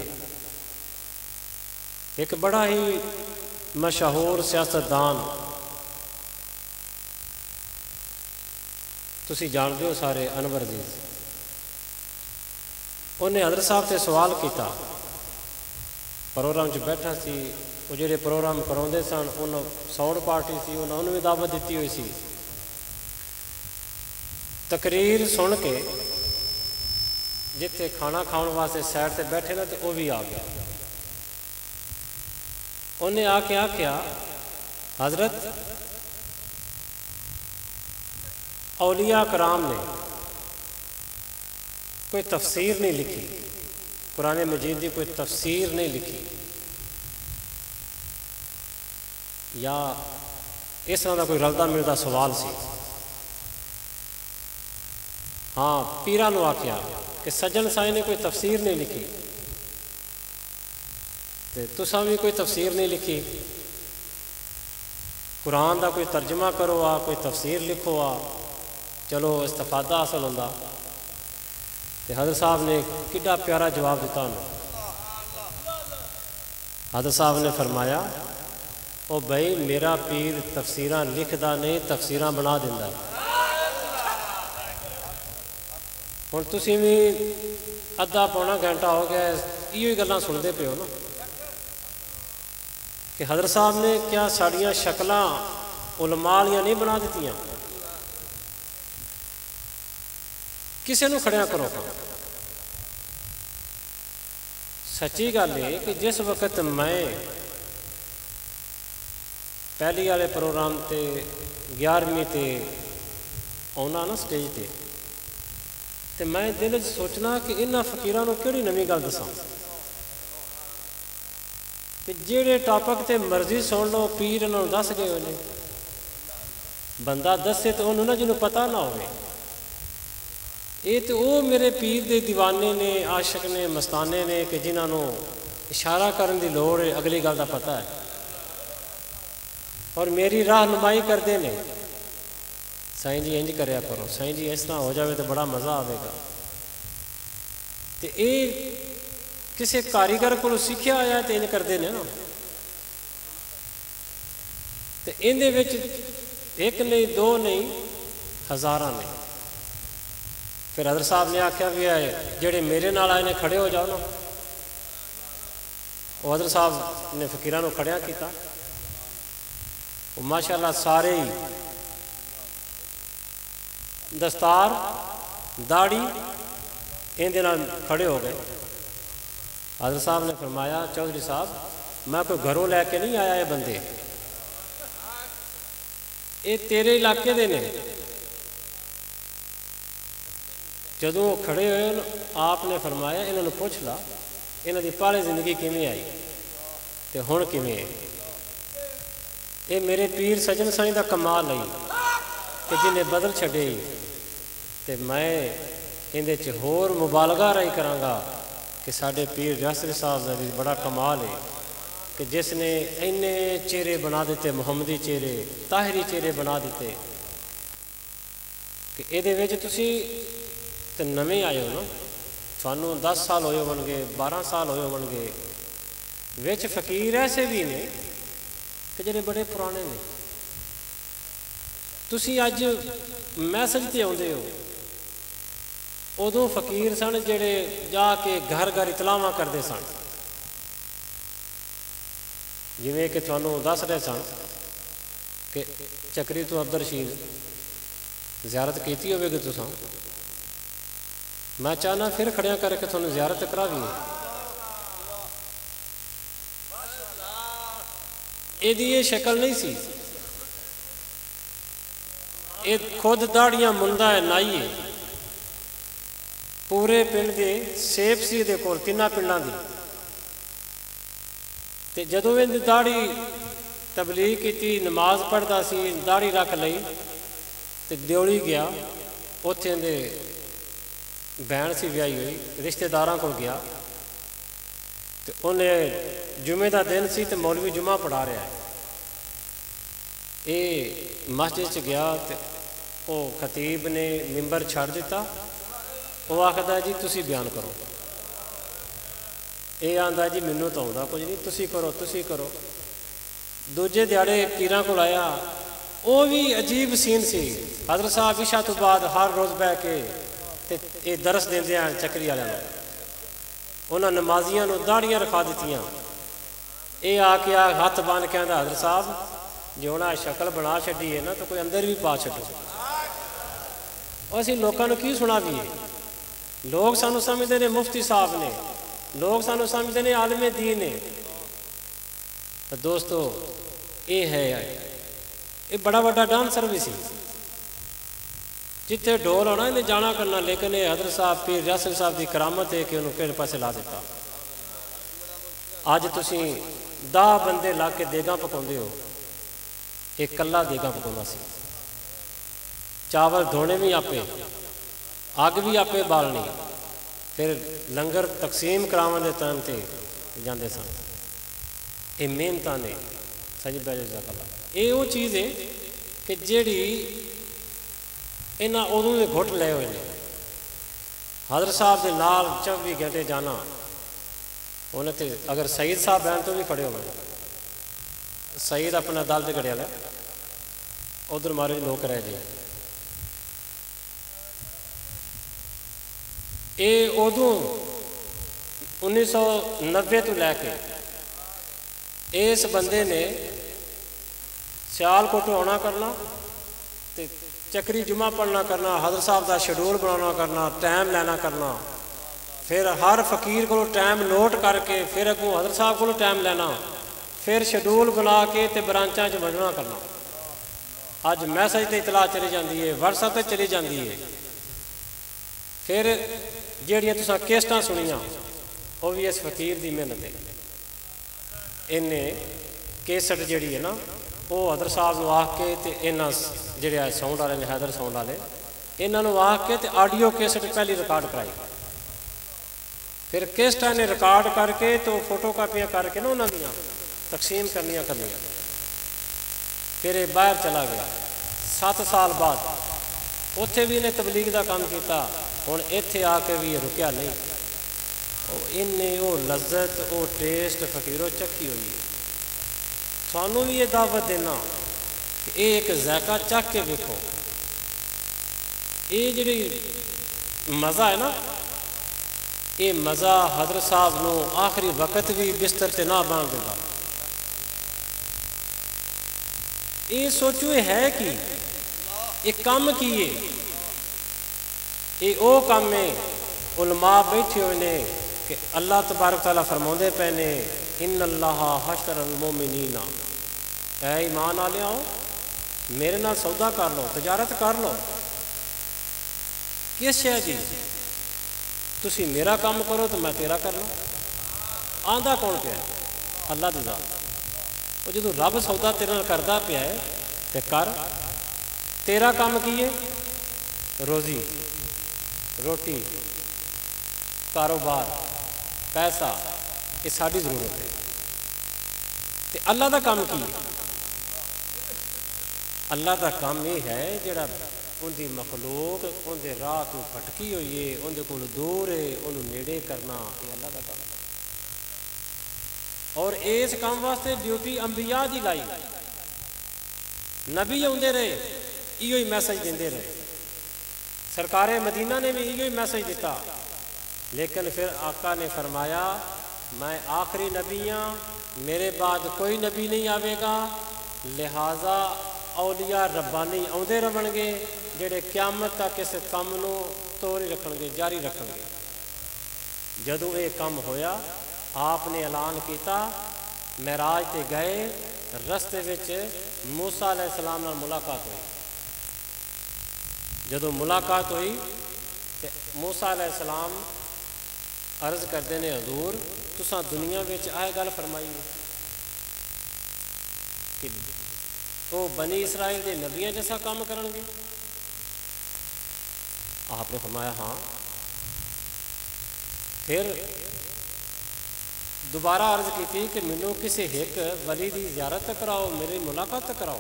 ایک بڑا ہی مشہور سیاستدان تسی جانتے ہو سارے، انور عزیز، انہیں حضرت صاحب سے سوال کیتا، پروگرام چ بیٹھا سی، وہ جڑے پروگرام کراؤندے سن انہوں ساؤنڈ پارٹی سی انہوں نے بھی دعوت دیتی ہوئی سی، تقریر سن کے جتھے کھانا کھاؤن واسطے سائڈ سے بیٹھے نا تو وہ بھی آ گیا، انہیں آ کے آکھیا حضرت اولیاء کرام نے کوئی تفسیر نہیں لکھی، قرآن مجید کی کوئی تفسیر نہیں لکھی، یا اس طرح کا کوئی رلتا ملتا سوال سی۔ ہاں پیرا نو آکھیا کہ سجن سائیں نے کوئی تفسیر نہیں لکھی تے تساں بھی کوئی تفسیر نہیں لکھی، قرآن دا کوئی ترجمہ کرو آ کوئی تفسیر لکھو آ، چلو استفادہ حاصل ہوتا۔ تے حضرت صاحب نے کڈا پیارا جواب دیتا انہوں، حضرت صاحب نے فرمایا او بھائی میرا پیر تفسیراں لکھدا نہیں تفسیراں بنا دیندا ہے۔ ہن تسی بھی ادھا پونا گھنٹہ ہو گیا ایو ہی گلاں سنتے پے ہو نا کہ حضرت صاحب نے کیا ساڑیاں شکلاں علماء لیاں نہیں بنا دیتیاں، کسے نو کھڑیاں کرو کھا۔ سچی گل ہے کہ جس وقت میں پہلی والے پروگرام تے گیارہویں تے آنا نا سٹیج تے تے میں دل سوچنا کہ انہاں فقیراں نو کیڑی نویں گل دساں کہ جیڑے ٹاپک تے مرضی سن لو پیر انہاں نو دس گئے ہوئے، بندہ دسے تو انہوں نے جنہوں پتہ نہ ہوئے، یہ تو وہ میرے پیر دے دیوانے نے عاشق نے مستانے نے کہ جنہوں نے اشارہ کرن دی لوڑ ہے اگلی گل دا پتہ ہے اور میری راہنمائی کرتے ہیں، سائیں جی انج کریا کرو، سائیں جی اس طرح ہو جاوے تو بڑا مزہ آئے گا۔ تو یہ کسی کاریگر کو سیکھیا آیا تو انج کرتے ہیں نا، تو اندے وچ ایک نہیں دو نہیں ہزاراں نے۔ پھر حضرت صاحب نے آکھیا بھی ہے جڑے میرے نال آئے نے کھڑے ہو جاؤ نا، وہ حضرت صاحب نے فقیراں نو کھڑیاں کیتا، وہ ماشاءاللہ سارے ہی دستار داڑھی اندے نال کھڑے ہو گئے۔ حضرت صاحب نے فرمایا چودھری صاحب میں کوئی گھروں لے کے نہیں آیا یہ بندے، یہ تیرے علاقے دے نے۔ جدوں وہ کھڑے ہوئے آپ نے فرمایا انہوں نے پوچھ لا انہوں دی پہلے زندگی کیویں آئی تے ہن کیویں ہے۔ یہ میرے پیر سجن سائیں دا کمال ہے کہ جنہیں بدل چھڑے ہی، تے میں اندے چ ہور مبالغہ رائی کراں گا کہ ساڈے پیر جاسر صاحب دا بھی بڑا کمال ہے کہ جس نے اینے چہرے بنا دیتے، محمدی چہرے طاہری چہرے بنا دیتے کہ یہ دے وچ تسی تے نویں آئے ہو نا، تھانوں دس سال ہوئے ہون گے بارہ سال ہوئے ہون گے، وچ فقیر ایسے بھی نے کہ جڑے بڑے پرانے نے۔ تسی اج میسج تے آؤندے ہو، ادو فقیر سن جڑے جا کے گھر گھر اطلاعاں کرتے سن، جویں کہ تھانوں دس رہے سن کہ چکری تو عبدالرشید زیارت کیتی ہوئے گی تساں، میں چاہنا پھر کھڑیاں کر کے تھانوں زیارت کرا بھی ہے۔ ਇਹਦੀ ਇਹ ਸ਼ਕਲ ਨਹੀਂ ਸੀ, ਇਹ ਖੁਦ ਦਾੜੀਆਂ ਮੁੰਦਾ ਹੈ, ਨਾਈ ਹੈ। ਪੂਰੇ ਪਿੰਡ ਦੇ ਸੇਬ ਸੀ ਇਹਦੇ ਕੋਲ, ਤਿੰਨਾਂ ਪਿੰਡਾਂ ਦੀ। ਤੇ ਜਦੋਂ ਇਹਦੀ ਦਾੜੀ ਤਬਲੀਗ ਕੀਤੀ, ਨਮਾਜ਼ ਪੜ੍ਹਦਾ ਸੀ, ਦਾੜੀ ਰੱਖ ਲਈ ਤੇ ਦਿਉਲੀ ਗਿਆ। ਉੱਥੇ ਇਹਦੇ ਭੈਣ ਸੀ ਵਿਆਹੀ ਹੋਈ, ਰਿਸ਼ਤੇਦਾਰਾਂ ਕੋਲ ਗਿਆ ਤੇ ਉਹਨੇ ਜੁਮੇ ਦਾ ਦਿਨ ਸੀ ਤੇ ਮੌਲਵੀ ਜੁਮਾ ਪੜ੍ਹਾ ਰਿਹਾ ਹੈ। ਇਹ ਮਸਜਿਦ 'ਚ ਗਿਆ ਤੇ ਉਹ ਖਤੀਬ ਨੇ ਮਿੰਬਰ ਛੱਡ ਦਿੱਤਾ। ਉਹ ਆਖਦਾ ਜੀ ਤੁਸੀਂ ਬਿਆਨ ਕਰੋ। ਇਹ ਆਂਦਾ ਜੀ ਮੈਨੂੰ ਤਾਂ ਆਉਂਦਾ ਕੁਝ ਨਹੀਂ, ਤੁਸੀਂ ਕਰੋ ਤੁਸੀਂ ਕਰੋ। ਦੂਜੇ ਦਿਹਾੜੇ ਪੀਰਾਂ ਕੋਲ ਆਇਆ, ਉਹ ਵੀ ਅਜੀਬ ਸੀਨ ਸੀ। ਹਜ਼ਰਤ ਸਾਹਿਬ ਇਸ਼ਾ ਤੋਂ ਬਾਅਦ ਹਰ ਰੋਜ਼ ਬਹਿ ਕੇ ਤੇ ਇਹ ਦਰਸ ਦਿੰਦੇ ਆ ਚੱਕਰੀ ਵਾਲਿਆਂ ਨੂੰ। ਉਹਨਾਂ ਨਮਾਜ਼ੀਆਂ ਨੂੰ ਦਾੜੀਆਂ ਰਖਾ ਦਿੱਤੀਆਂ। ਇਹ ਆ ਕੇ ਆ ਹੱਥ ਬੰਨ ਕੇ ਆਂਦਾ, ਹਜ਼ਰਤ ਸਾਹਿਬ ਜੇ ਉਹਨਾਂ ਸ਼ਕਲ ਬਣਾ ਛੱਡੀ ਹੈ ਨਾ ਤਾਂ ਕੋਈ ਅੰਦਰ ਵੀ ਪਾ ਛੱਡੋ। ਅਸੀਂ ਲੋਕਾਂ ਨੂੰ ਕੀ ਸੁਣਾਈਏ? ਲੋਕ ਸਾਨੂੰ ਸਮਝਦੇ ਨੇ ਮੁਫਤੀ ਸਾਹਿਬ ਨੇ, ਲੋਕ ਸਾਨੂੰ ਸਮਝਦੇ ਨੇ ਆਲਮੇ ਦੀਨ ਨੇ। ਤਾਂ ਦੋਸਤੋ ਇਹ ਹੈ, ਇਹ ਬੜਾ ਵੱਡਾ ਡਾਂਸਰ ਵੀ ਸੀ। ਜਿੱਥੇ ਢੋਲ ਹੋਣਾ ਇਹਨੇ ਜਾਣਾ ਕਰਨਾ। ਲੇਕਿਨ ਇਹ ਹਜ਼ਰਤ ਸਾਹਿਬ ਪੀਰ ਯਾਸਿਰ ਸਾਹਿਬ ਦੀ ਕਰਾਮਤ ਹੈ ਕਿ ਉਹਨੂੰ ਕਿਹੜੇ ਪਾਸੇ ਲਾ ਦਿੱਤਾ। ਅੱਜ ਤੁਸੀਂ ਦਸ ਬੰਦੇ ਲਾ ਕੇ ਦੇਗਾਂ ਪਕਾਉਂਦੇ ਹੋ, ਇਹ ਇਕੱਲਾ ਦੇਗਾਂ ਪਕਾਉਂਦਾ ਸੀ। ਚਾਵਲ ਧੋਣੇ ਵੀ ਆਪੇ, ਅੱਗ ਵੀ ਆਪੇ ਬਾਲਣੀ, ਫਿਰ ਲੰਗਰ ਤਕਸੀਮ ਕਰਾਉਣ ਦੇ ਟਾਈਮ ਤੇ ਜਾਂਦੇ ਸਨ। ਇਹ ਮਿਹਨਤਾਂ ਨੇ ਸੱਜੀ ਬੈਜਾ ਕਲਾ। ਇਹ ਉਹ ਚੀਜ਼ ਹੈ ਕਿ ਜਿਹੜੀ ਇਹਨਾਂ ਉਦੋਂ ਦੇ ਘੁੱਟ ਲਏ ਹੋਏ ਨੇ। ਹਜ਼ਰਤ ਸਾਹਿਬ ਦੇ ਨਾਲ ਚੌਵੀ ਘੰਟੇ ਜਾਣਾ। ਉਹਨੇ ਤੇ ਅਗਰ ਸਈਦ ਸਾਹਿਬ ਬੈਨ ਤੋਂ ਵੀ ਖੜੇ ਹੋਵੇ, ਸਈਦ ਆਪਣਾ ਦਲ ਦੇ ਘੜਿਆ ਲੈ, ਉਧਰ ਮਾਰੇ ਲੋਕ ਰਹਿ ਜੇ। ਇਹ ਉਦੋਂ ਉੱਨੀ ਸੌ ਨੱਬੇ ਤੋਂ ਲੈ ਕੇ ਇਸ ਬੰਦੇ ਨੇ ਸਿਆਲਕੋਟ ਆਉਣਾ ਕਰਨਾ ਤੇ ਚੱਕਰੀ ਜੁਮਾ ਪੜ੍ਹਨਾ ਕਰਨਾ, ਹਜ਼ਰਤ ਸਾਹਿਬ ਦਾ ਸ਼ਡਿਊਲ ਬਣਾਉਣਾ ਕਰਨਾ, ਟਾਈਮ ਲੈਣਾ ਕਰਨਾ, ਫਿਰ ਹਰ ਫਕੀਰ ਕੋਲੋਂ ਟਾਈਮ ਨੋਟ ਕਰਕੇ ਫਿਰ ਅੱਗੋਂ ਹਜ਼ਰਤ ਸਾਹਿਬ ਕੋਲੋਂ ਟਾਈਮ ਲੈਣਾ, ਫਿਰ ਸ਼ਡਿਊਲ ਬਣਾ ਕੇ ਤੇ ਬ੍ਰਾਂਚਾਂ 'ਚ ਵੰਡਣਾ ਕਰਨਾ। ਅੱਜ ਮੈਸੇਜ ਤੇ ਇਤਲਾਹ ਚਲੀ ਜਾਂਦੀ ਹੈ, ਵਟਸਐਪ ਤੇ ਚਲੀ ਜਾਂਦੀ ਹੈ। ਫਿਰ ਜਿਹੜੀਆਂ ਤੁਸੀਂ ਕੇਸਟਾਂ ਸੁਣੀਆਂ ਉਹ ਵੀ ਇਸ ਫਕੀਰ ਦੀ ਮਿਹਨਤ ਹੈ। ਇਹਨੇ ਕੇਸਟ ਜਿਹੜੀ ਹੈ ਨਾ ਉਹ ਹਜ਼ਰਤ ਸਾਹਿਬ ਨੂੰ ਆਖ ਕੇ ਤੇ ਇਹਨਾਂ ਜਿਹੜੇ ਸਾਊਂਡ ਵਾਲੇ ਨੇ, ਹੈਦਰ ਸਾਊਂਡ ਵਾਲੇ, ਇਹਨਾਂ ਨੂੰ ਆਖ ਕੇ ਤੇ ਆਡੀਓ ਕੇਸਟ ਪਹਿਲੀ ਰਿਕਾਰਡ ਕਰਾਈ। ਫਿਰ ਕੇਸਟਾਂ ਨੇ ਰਿਕਾਰਡ ਕਰਕੇ ਤੇ ਉਹ ਫੋਟੋ ਕਾਪੀਆਂ ਕਰਕੇ ਨਾ ਉਹਨਾਂ ਦੀਆਂ ਤਕਸੀਮ ਕਰਨੀਆਂ ਕਰਨੀਆਂ। ਫਿਰ ਇਹ ਬਾਹਰ ਚਲਾ ਗਿਆ। ਸੱਤ ਸਾਲ ਬਾਅਦ ਉੱਥੇ ਵੀ ਇਹਨੇ ਤਬਲੀਗ ਦਾ ਕੰਮ ਕੀਤਾ। ਹੁਣ ਇੱਥੇ ਆ ਕੇ ਵੀ ਇਹ ਰੁਕਿਆ ਨਹੀਂ। ਉਹ ਇਹਨੇ ਉਹ ਲਜ਼ਤ, ਉਹ ਟੇਸਟ ਫਕੀਰੋ ਚੱਕੀ ਹੋਈ। ਸਾਨੂੰ ਵੀ ਇਹ ਦਾਵਤ ਦੇਣਾ ਕਿ ਇਹ ਇੱਕ ਜ਼ਾਇਕਾ ਚੱਕ ਕੇ ਵੇਖੋ। ਇਹ ਜਿਹੜੀ ਮਜ਼ਾ ਹੈ ਨਾ, ਇਹ ਮਜ਼ਾ ਹਜ਼ਰਤ ਸਾਹਿਬ ਨੂੰ ਆਖਰੀ ਵਕਤ ਵੀ ਬਿਸਤਰ ਤੇ ਨਾ ਬਾਂਧ ਦਿੰਦਾ। ਇਹ ਸੋਚੋ ਇਹ ਹੈ ਕਿ ਇਹ ਕੰਮ ਕੀ ਹੈ? ਇਹ ਉਹ ਕੰਮ ਹੈ ਉਲਮਾ ਬੈਠੇ ਹੋਏ ਨੇ ਕਿ ਅੱਲਾਹ ਤਬਾਰਕ ਤਾਲਾ ਫਰਮਾਉਂਦੇ ਪਏ ਨੇ, ਇਨ ਅੱਲਾਹ ਹਸ਼ਰ ਅਲ ਮੋਮਿਨੀਨਾ, ਐ ਈਮਾਨ ਵਾਲਿਓ ਮੇਰੇ ਨਾਲ ਸੌਦਾ ਕਰ ਲਓ, ਤਜਾਰਤ ਕਰ ਲਓ। ਕਿਸ ਸ਼ੈ ਜੀ? ਤੁਸੀਂ ਮੇਰਾ ਕੰਮ ਕਰੋ ਤਾਂ ਮੈਂ ਤੇਰਾ ਕਰ ਲਾਂ। ਆਂਦਾ ਕੌਣ ਪਿਆ? ਅੱਲਾਹ ਦੀ ਜ਼ਾਤ। ਉਹ ਜਦੋਂ ਰੱਬ ਸੌਦਾ ਤੇਰੇ ਨਾਲ ਕਰਦਾ ਪਿਆ ਹੈ ਤੇ ਕਰ। ਤੇਰਾ ਕੰਮ ਕੀ ਹੈ? ਰੋਜ਼ੀ ਰੋਟੀ, ਕਾਰੋਬਾਰ, ਪੈਸਾ, ਇਹ ਸਾਡੀ ਜ਼ਰੂਰਤ ਹੈ। ਤੇ ਅੱਲਾਹ ਦਾ ਕੰਮ ਕੀ ਹੈ? ਅੱਲਾਹ ਦਾ ਕੰਮ ਇਹ ਹੈ ਜਿਹੜਾ ਉਹਦੀ ਮਖਲੂਕ ਉਹਦੇ ਰਾਹ ਤੋਂ ਭਟਕੀ ਹੋਈ ਹੈ, ਉਹਦੇ ਕੋਲ ਦੂਰ ਹੈ, ਉਹਨੂੰ ਨੇੜੇ ਕਰਨਾ, ਇਹ ਅੱਲਾਹ ਦਾ ਕੰਮ ਹੈ। ਔਰ ਇਸ ਕੰਮ ਵਾਸਤੇ ਡਿਊਟੀ ਅੰਬੀਆ ਦੀ ਲਾਈ। ਨਬੀ ਆਉਂਦੇ ਰਹੇ, ਇਹੋ ਹੀ ਮੈਸੇਜ ਦਿੰਦੇ ਰਹੇ। ਸਰਕਾਰੇ ਮਦੀਨਾ ਨੇ ਵੀ ਇਹੋ ਹੀ ਮੈਸੇਜ ਦਿੱਤਾ। लेकिन फिर आका ने फरमाया, मैं आखिरी नबी हाँ, मेरे बाद कोई नबी नहीं आवेगा, लिहाजा औलिया रब्बानी आउंदे रहणगे जिहड़े क़यामत तक इस काम नूं तोड़ी रखणगे, जारी रखणगे। जदों ये काम होया, आपने ऐलान किया, महराज ते गए, رستے وچ موسیٰ علیہ السلام نال ملاقات ہوئی. جدو ملاقات ہوئی تو موسیٰ علیہ السلام عرض کرتے ہیں حضور تساں دنیا وچ آئے گل فرمائی کہ وہ بنی اسرائیل دے نبیاں جیسا کام کرن گے. آپ نے فرمایا ہاں. پھر دوبارہ عرض کی تھی کہ مینوں کسی ایک ولی دی زیارت تک کراؤ, میری ملاقات تک کراؤ.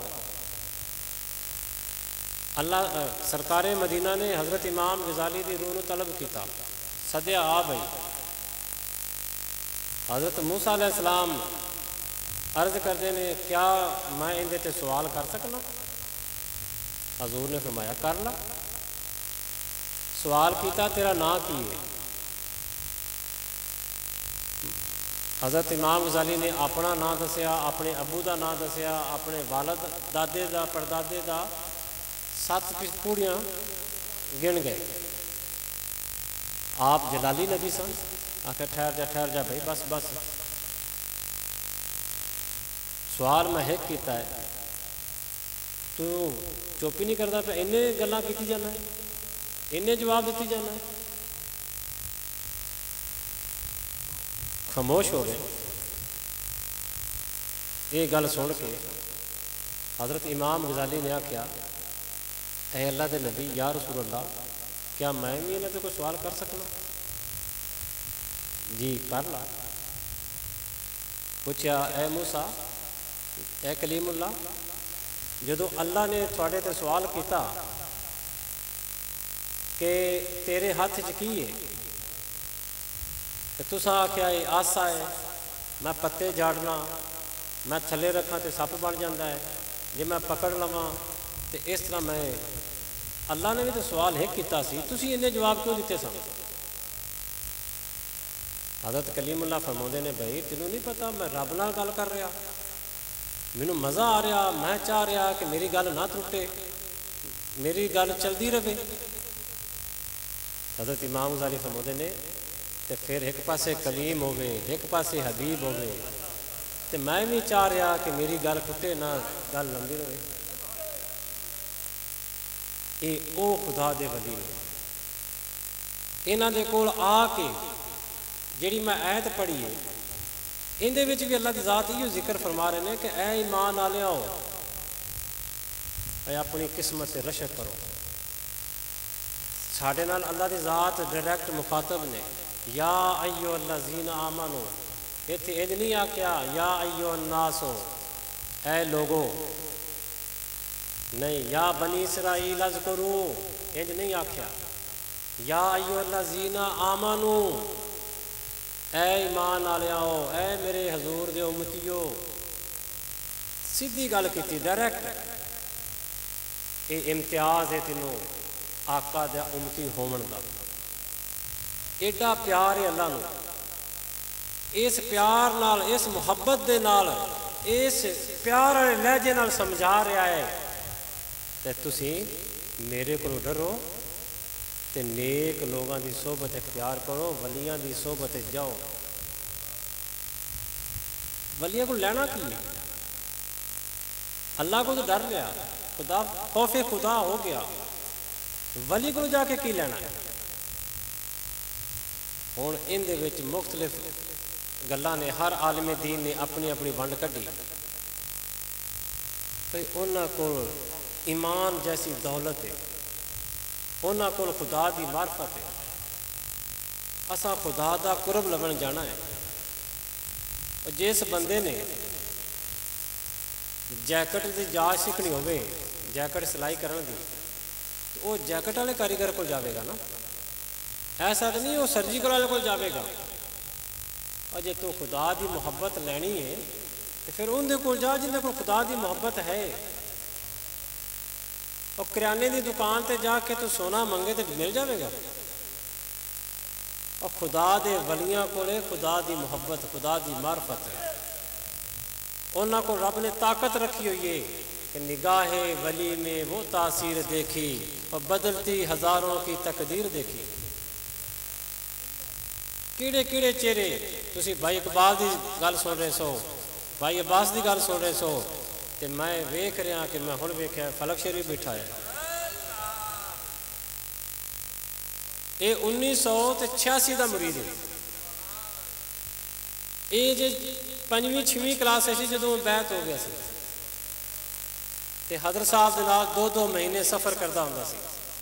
اللہ سرکار مدینہ نے حضرت امام غزالی دی روح نو طلب کیتا, سدیا آ بھائی. حضرت موسیٰ علیہ السلام عرض کرتے ہیں کیا میں اندے تے سوال کر سکنا؟ حضور نے فرمایا کر لا. سوال کیتا تیرا نام کی ہے؟ حضرت امام غزالی نے اپنا نام دسیا, اپنے ابو دا نام دسیا, اپنے والد دادے دا پردادے دا, سات پوڑیاں گن گئے. آپ جلالی نبی سن. آخر ٹھہر جا ٹھہر جا بھائی بس بس. سوال میں ایک کیتا ہے تو چوپی نہیں کرتا پہ انہیں گلاں کیتی جانا ہے, انہیں جواب دیتی جانا ہے. خاموش ہو گئے. یہ گل سن کے حضرت امام غزالی نے آخیا اے اللہ دے نبی یا رسول اللہ کیا میں بھی انہیں پہ کوئی سوال کر سکنا؟ جی کر لا. پوچھا اے موسیٰ اے کلیم اللہ جدو اللہ نے تھوڑے تے سوال کیتا کہ تیرے ہاتھ چ کی ہے کہ تساں آخیا یہ آسا ہے, میں پتے جاڑنا, میں تھلے رکھاں تے سپ بن جاتا ہے, جی میں پکڑ لواں تو اس طرح میں. اللہ نے بھی تو سوال ایک کیتا سی, تسی انہیں جواب کیوں دیتے سن؟ حضرت کلیم اللہ فرماؤندے نے بھائی تینوں نہیں پتا میں رب نال گل کر رہا, مینوں مزہ آ رہا, میں چاہ رہا کہ میری گل نہ ٹوٹے, میری گل چلتی رہے. حضرت امام غزالی فرماؤندے نے تے پھر ایک پاسے کلیم ہوئے ایک پاسے حبیب ہوئے تے میں بھی چاہ رہا کہ میری گل ٹوٹے نہ, گل لمبی رہے. یہ او خدا دے ولی نے. انہاں دے کول آ کے جیڑی میں آیت پڑھی ہے اندے وچ بھی اللہ دی ذات یہ ذکر فرما رہے ہیں کہ اے ایمان والےو اے اپنی قسمت سے رشک کرو. ساڈے نال اللہ دی ذات ڈائریکٹ مخاطب نے. یا ایو الذین آمنو, ایتھے انج نہیں آکھیا یا ایو الناسو اے لوگو, نہیں یا بنی اسرائیل اذکرو انج نہیں آکھیا. یا ایو الذین آمنو اے ایمان والےو, اے میرے حضور دے امتیو. سیدھی گل کیتی ڈائریکٹ. یہ امتیاز ہے تینوں آقا دا امتی ہون دا. ایڈا پیار ہے اللہ نو. اس پیار نال, اس محبت دے نال, اس پیار والے لہجے نال سمجھا رہا ہے تے تسی میرے کو ڈرو تے نیک لوگاں دی صحبت اختیار کرو, ولیاں دی صحبت جاؤ. ولیاں کو لینا کی اللہ کو تو ڈر لیا, خدا خوف خدا ہو گیا, ولی کو جا کے کی لینا ہے. ہوں اندے وچ مختلف گلاں نے ہر عالم دین نے اپنی اپنی ونڈ کڈی. تو انہاں کول ایمان جیسی دولت ہے, انہاں کول خدا دی معرفت ہے. اساں خدا دا قرب لبن جانا ہے. جس بندے نے جیکٹ دی جاچ سیکھنی ہوے, جیکٹ سلائی کرن دی, تو وہ جیکٹ والے کاریگر کو جاوے گا نا. ایسا تو نہیں وہ سرجیکل والے کو جاوے گا. اور جے تو خدا دی محبت لینی ہے تو پھر ان دے کول جا جن کو خدا دی محبت ہے. اور کریانے دی دکان تے جا کے تو سونا منگے تو مل جاوے گا. اور خدا دے ولیاں کولے خدا دی محبت, خدا دی معرفت ہے. انہاں کو رب نے طاقت رکھی ہوئی ہے کہ نگاہ ولی میں وہ تاثیر دیکھی اور بدلتی ہزاروں کی تقدیر دیکھی. کیڑے کیڑے چہرے تسی بھائی اقبال دی گل سن رہے سو भाई अब्बास की गल सुन रहे सो तो मैं वेख रहा कि मैं हुण वेख्या फलक शरीफ बैठा है। ये उन्नीस सौ छियासी का मुरीद है। ये जे पंजवीं छवीं क्लास से जो बैत हो गया सी ते हज़रत साहब के नाल दो दो महीने सफ़र करता हुंदा सी।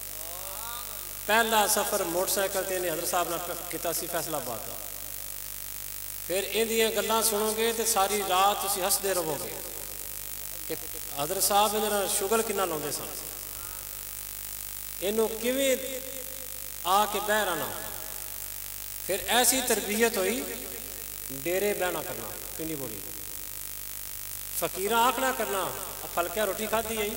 पहला सफ़र मोटरसाइकिल ते हज़रत साहब ने किया सी फैसलाबाद का। फिर इहदियां गल्लां सुनोगे तो सारी रात तुसीं हसदे रहोगे कि हज़रत साहब इन्हां नाल शुगल किन्ना लाउंदे सन, इनू किवें आके बह रहना। फिर ऐसी तरबियत हुई डेरे बहना करना, पिंडी बोली फकीरा आखना करना फलकिया रोटी खाधी आई।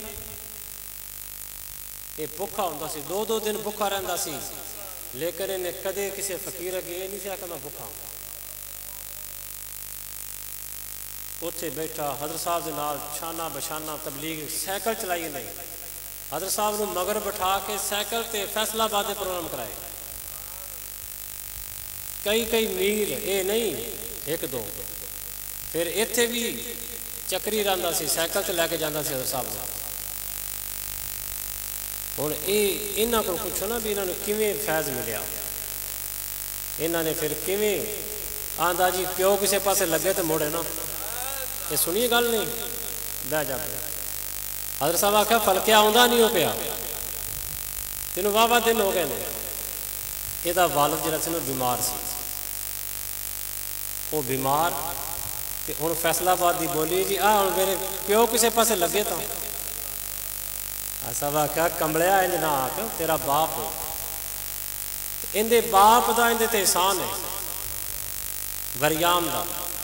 ये भुखा होंदा सी, दो दो दिन भुखा रहिंदा सी, लेकिन इन्हें कदे किसी फकीर अगे नहीं आखा मैं भुखा। उत्थे बैठा हज़रत साहब के नाल शाना बशाना तबलीग सैकल चलाई नहीं। हज़रत साहब को मगर बिठा के सैकल ते फैसलाबाद के प्रोग्राम कराए। कई कई मील ये नहीं एक दो। फिर इत्थे भी चक्री रहिंदा सी, सैकल ते लैके जांदा सी हज़रत साहब को। हुण ये इन्हां को पुछो ना भी इन्होंने किवें फैज़ मिलिया। इन्होंने फिर किवें आंदा जी प्यो किसी पासे लगे तो मुड़े ना। ये सुनिए गल नहीं बह जा। हज़रत साहब आख्या फलकिया आउंदा नहीं हो पिया, तेनों वाह वाह दिन हो गए ने। इहदा वालिद जिहड़ा सी ना बीमार सी, वो बीमार ते हुण फैसलाबाद की बोली जी आ हुण मेरे प्यो किसी पासे लगे तो साहब आख्या कमलिया इंज ना आख, तेरा बाप हो, इहदे बाप का इहदे ते एहसान है वरियाम का।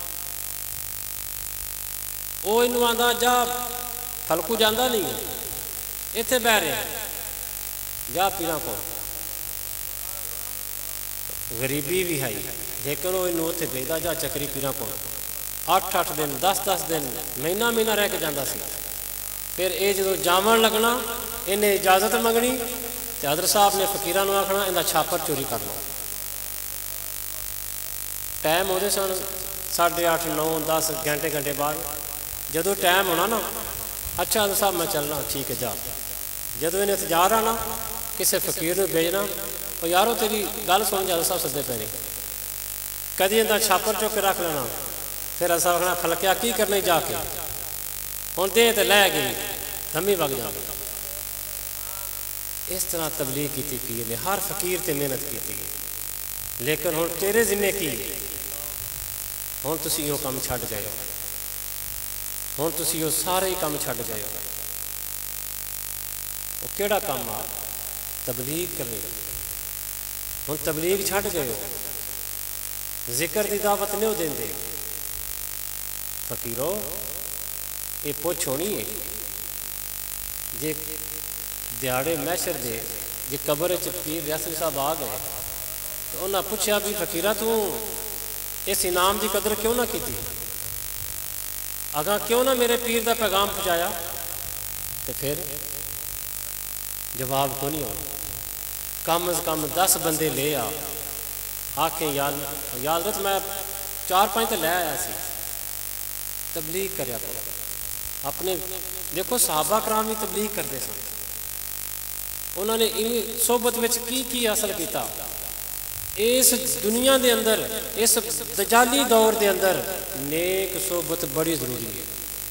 वो इनू आंदा जा फलकू जाता नहीं है, इत्थे बह रहा जा पीरा को। गरीबी भी है लेकिन वो इनू उत्थे भेजदा जा चक्री पीरा को। अठ अठ दिन दस दस दिन महीना महीना रह के जाता सी। फिर ये जो जावन लगना इन्हें इजाजत मंगनी तो हज़रत साहब ने फकीरां नूं आखना इनका छापर चोरी कर लो। टाइम होते सन साढ़े अठ नौ दस घंटे घंटे बाद जदों टाइम होना ना, अच्छा हज़रत साहब मैं चलना ठीक है जा। जदों इन्हें इंतजार आना किसी फकीर नूं भेजना और यारो तेरी गल सुन हज़रत साहब सदे पे ने, कदी इनका छापर चुक के रख लेना। फिर असा आखना फलकिया की करने जाके हुण दे तो लै गई धम्मी वग जा। इस तरह तबलीग की पीर ने हर फकीर ते मेहनत की। लेकिन हुण तेरे जिम्मे की हुण तुसीं इहो काम छड्ड गए हो, हुण तुसीं इहो सारे ही काम छड्ड गए हो। वो किहड़ा काम आ तबलीग करनी। हुण तबलीग छड्ड गए हो, जिक्र की दावत नहीं देंदे। फकीरो ये पुछ होनी है जे दिहाड़े मैशर दे जे कबर च पीर रियासत साहब आ गए तो उन्हें पूछा भी फकीरा तू इस इनाम की कदर क्यों ना की, अगा क्यों ना मेरे पीर का पैगाम पहुँचाया। तो फिर जवाब को नहीं होना। कम अज कम दस बंदे ले आ आके याद याद मैं चार पाँच तो लै आया सी। तबलीग करया करो अपने। देखो सहाबा कराम भी तबलीग करते सन, उन्होंने इन सोबत में की की हासिल किया। इस दुनिया के अंदर इस दजाली दौर के अंदर नेक सोबत बड़ी जरूरी है।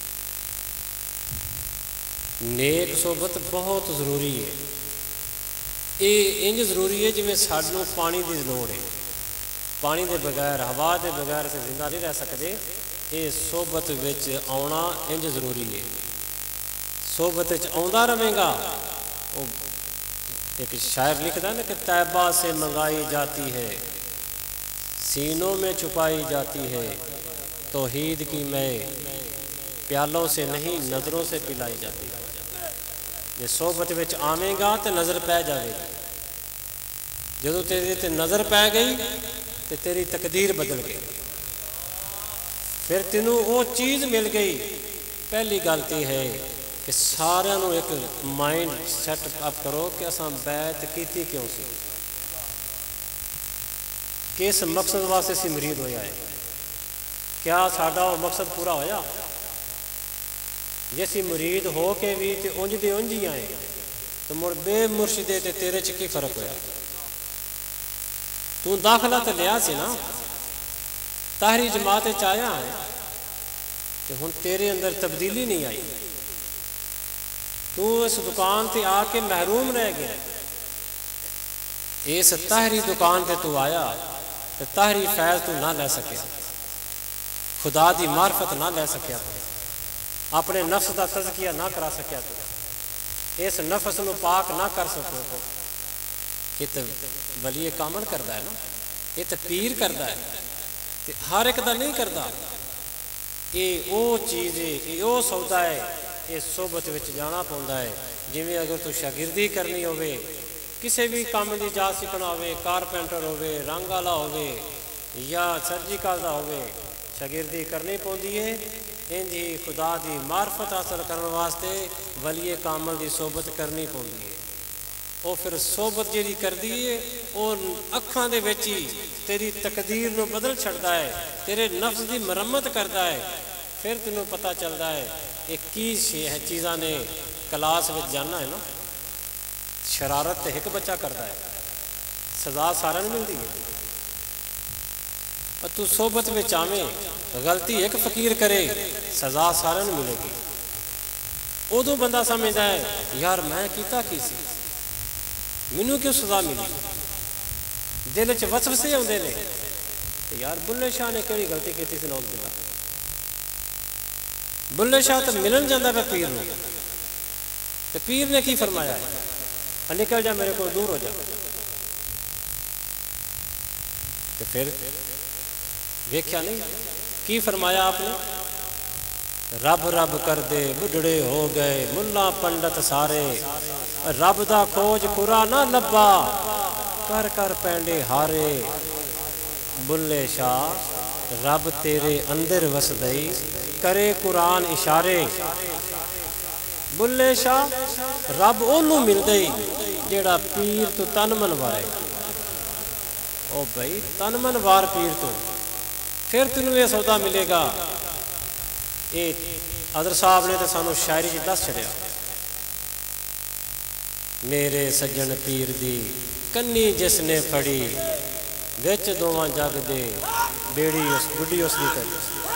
नेक सोबत बहुत जरूरी है। ये इंज जरूरी है जिवें सानू पानी की लोड़ है। पानी के बगैर हवा के बगैर से जिंदा नहीं रह सकते। ये सोबत विच आना इंज जरूरी है। सोबत आंदा रहेगा। वो एक शायर लिखता है ना कि तैबा से मंगाई जाती है, सीनों में छुपाई जाती है, तौहीद की मैं प्यालों से नहीं नज़रों से पिलाई जाती है। जे सोबत विच आवेगा तो नज़र पै जाएगी। जदों तेरे ते नज़र पै गई तो तेरी तकदीर बदल गई। फिर तेनों वो चीज़ मिल गई। पहली गल तो है कि सारिਆਂ ਨੂੰ एक माइंड सैट अप करो कि असां बैत कीती क्यों सी, किस मकसद वास्ते असीं मुरीद होया है। کیا ساڈا وہ مقصد پورا ہویا؟ جیسی مرید ہو کے بھی تے اونج دے اونج ہی آئے تو مڑ بے مرشدے تے تیرے چ کی فرق ہویا؟ تو داخلہ تے لیا سی نا، طاہری جماعت چ آیا ہے کہ ہن تیرے اندر تبدیلی نہیں آئی، تو اس دکان تے آ کے محروم رہ گیا۔ اس طاہری دکان تے تو آیا تے طاہری فیض تو نہ لے سکیا، خدا دی معرفت نہ لے سکیا، اپنے نفس دا تزکیہ نہ کرا سکیا، تو اس نفس نو پاک نہ کر سکو تو یہ تو ولی کامل کردا ہے نا، یہ تو پیر کردا ہے، تے ہر ایک دا نہیں کردا۔ یہ او چیز ہے، یہ او سودا ہے، یہ صحبت وچ جانا پوندا ہے۔ جویں اگر تو شاگردی کرنی ہوے، کسی بھی کام دی جا سکھنا ہوے، کارپینٹر ہوے، رنگ والا ہوے یا سرجیکل دا ہوے، شاگردی کرنی پوندی ہے۔ انج ہی خدا دی معرفت حاصل کرنے واسطے ولی کامل دی صحبت کرنی پوندی ہے۔ وہ پھر صحبت جیڑی کردی ہے وہ اکھاں دے وچ ہی تیری تقدیر نو بدل چھڑدا ہے، تیرے نفس دی مرمت کردا ہے، پھر تینوں پتہ چلدا ہے کہ کی چیزاں نے کلاس وچ جانا ہے نا۔ شرارت تے ایک بچہ کردا ہے، سزا سارے نوں ملدی ہے۔ اور تو صحبت وچ آویں، غلطی ایک فقیر کرے، سزا سارے نوں ملے گی۔ ادو بندہ سمجھدا ہے یار میں کیتا کی سی، مینوں کیوں سزا ملی؟ دل چ وسوسے آندے نے کہ یار بلے شاہ نے کیڑی غلطی کیتی سی، نعوذ باللہ۔ بلے شاہ تو ملن جاندا پہ پیر نوں، تے پیر نے کی فرمایا ہے، نکل جا میرے کو، دور ہو جا۔ تو پھر ویکھیا نہیں کی فرمایا آپ نے؟ رب رب کر دے بڈھڑے ہو گئے ملا پنڈت سارے، رب دا کھوج خورا نہ لبا، کر کر پینڈے ہارے۔ بلے شاہ رب تیرے اندر وسدئی، کرے قرآن اشارے۔ بلے شاہ رب اونوں ملدئی جیڑا پیر تو تن من وارے۔ او بھائی تن من وار پیر تو پھر تینوں یہ سودا ملے گا۔ یہ حضرت صاحب نے تو سانو شاعری جی دس چھڑیا، میرے سجن پیر دی کنی جس نے پھڑی، وچ دوواں جگ دے بیڑی اس گڈی اس دی کری۔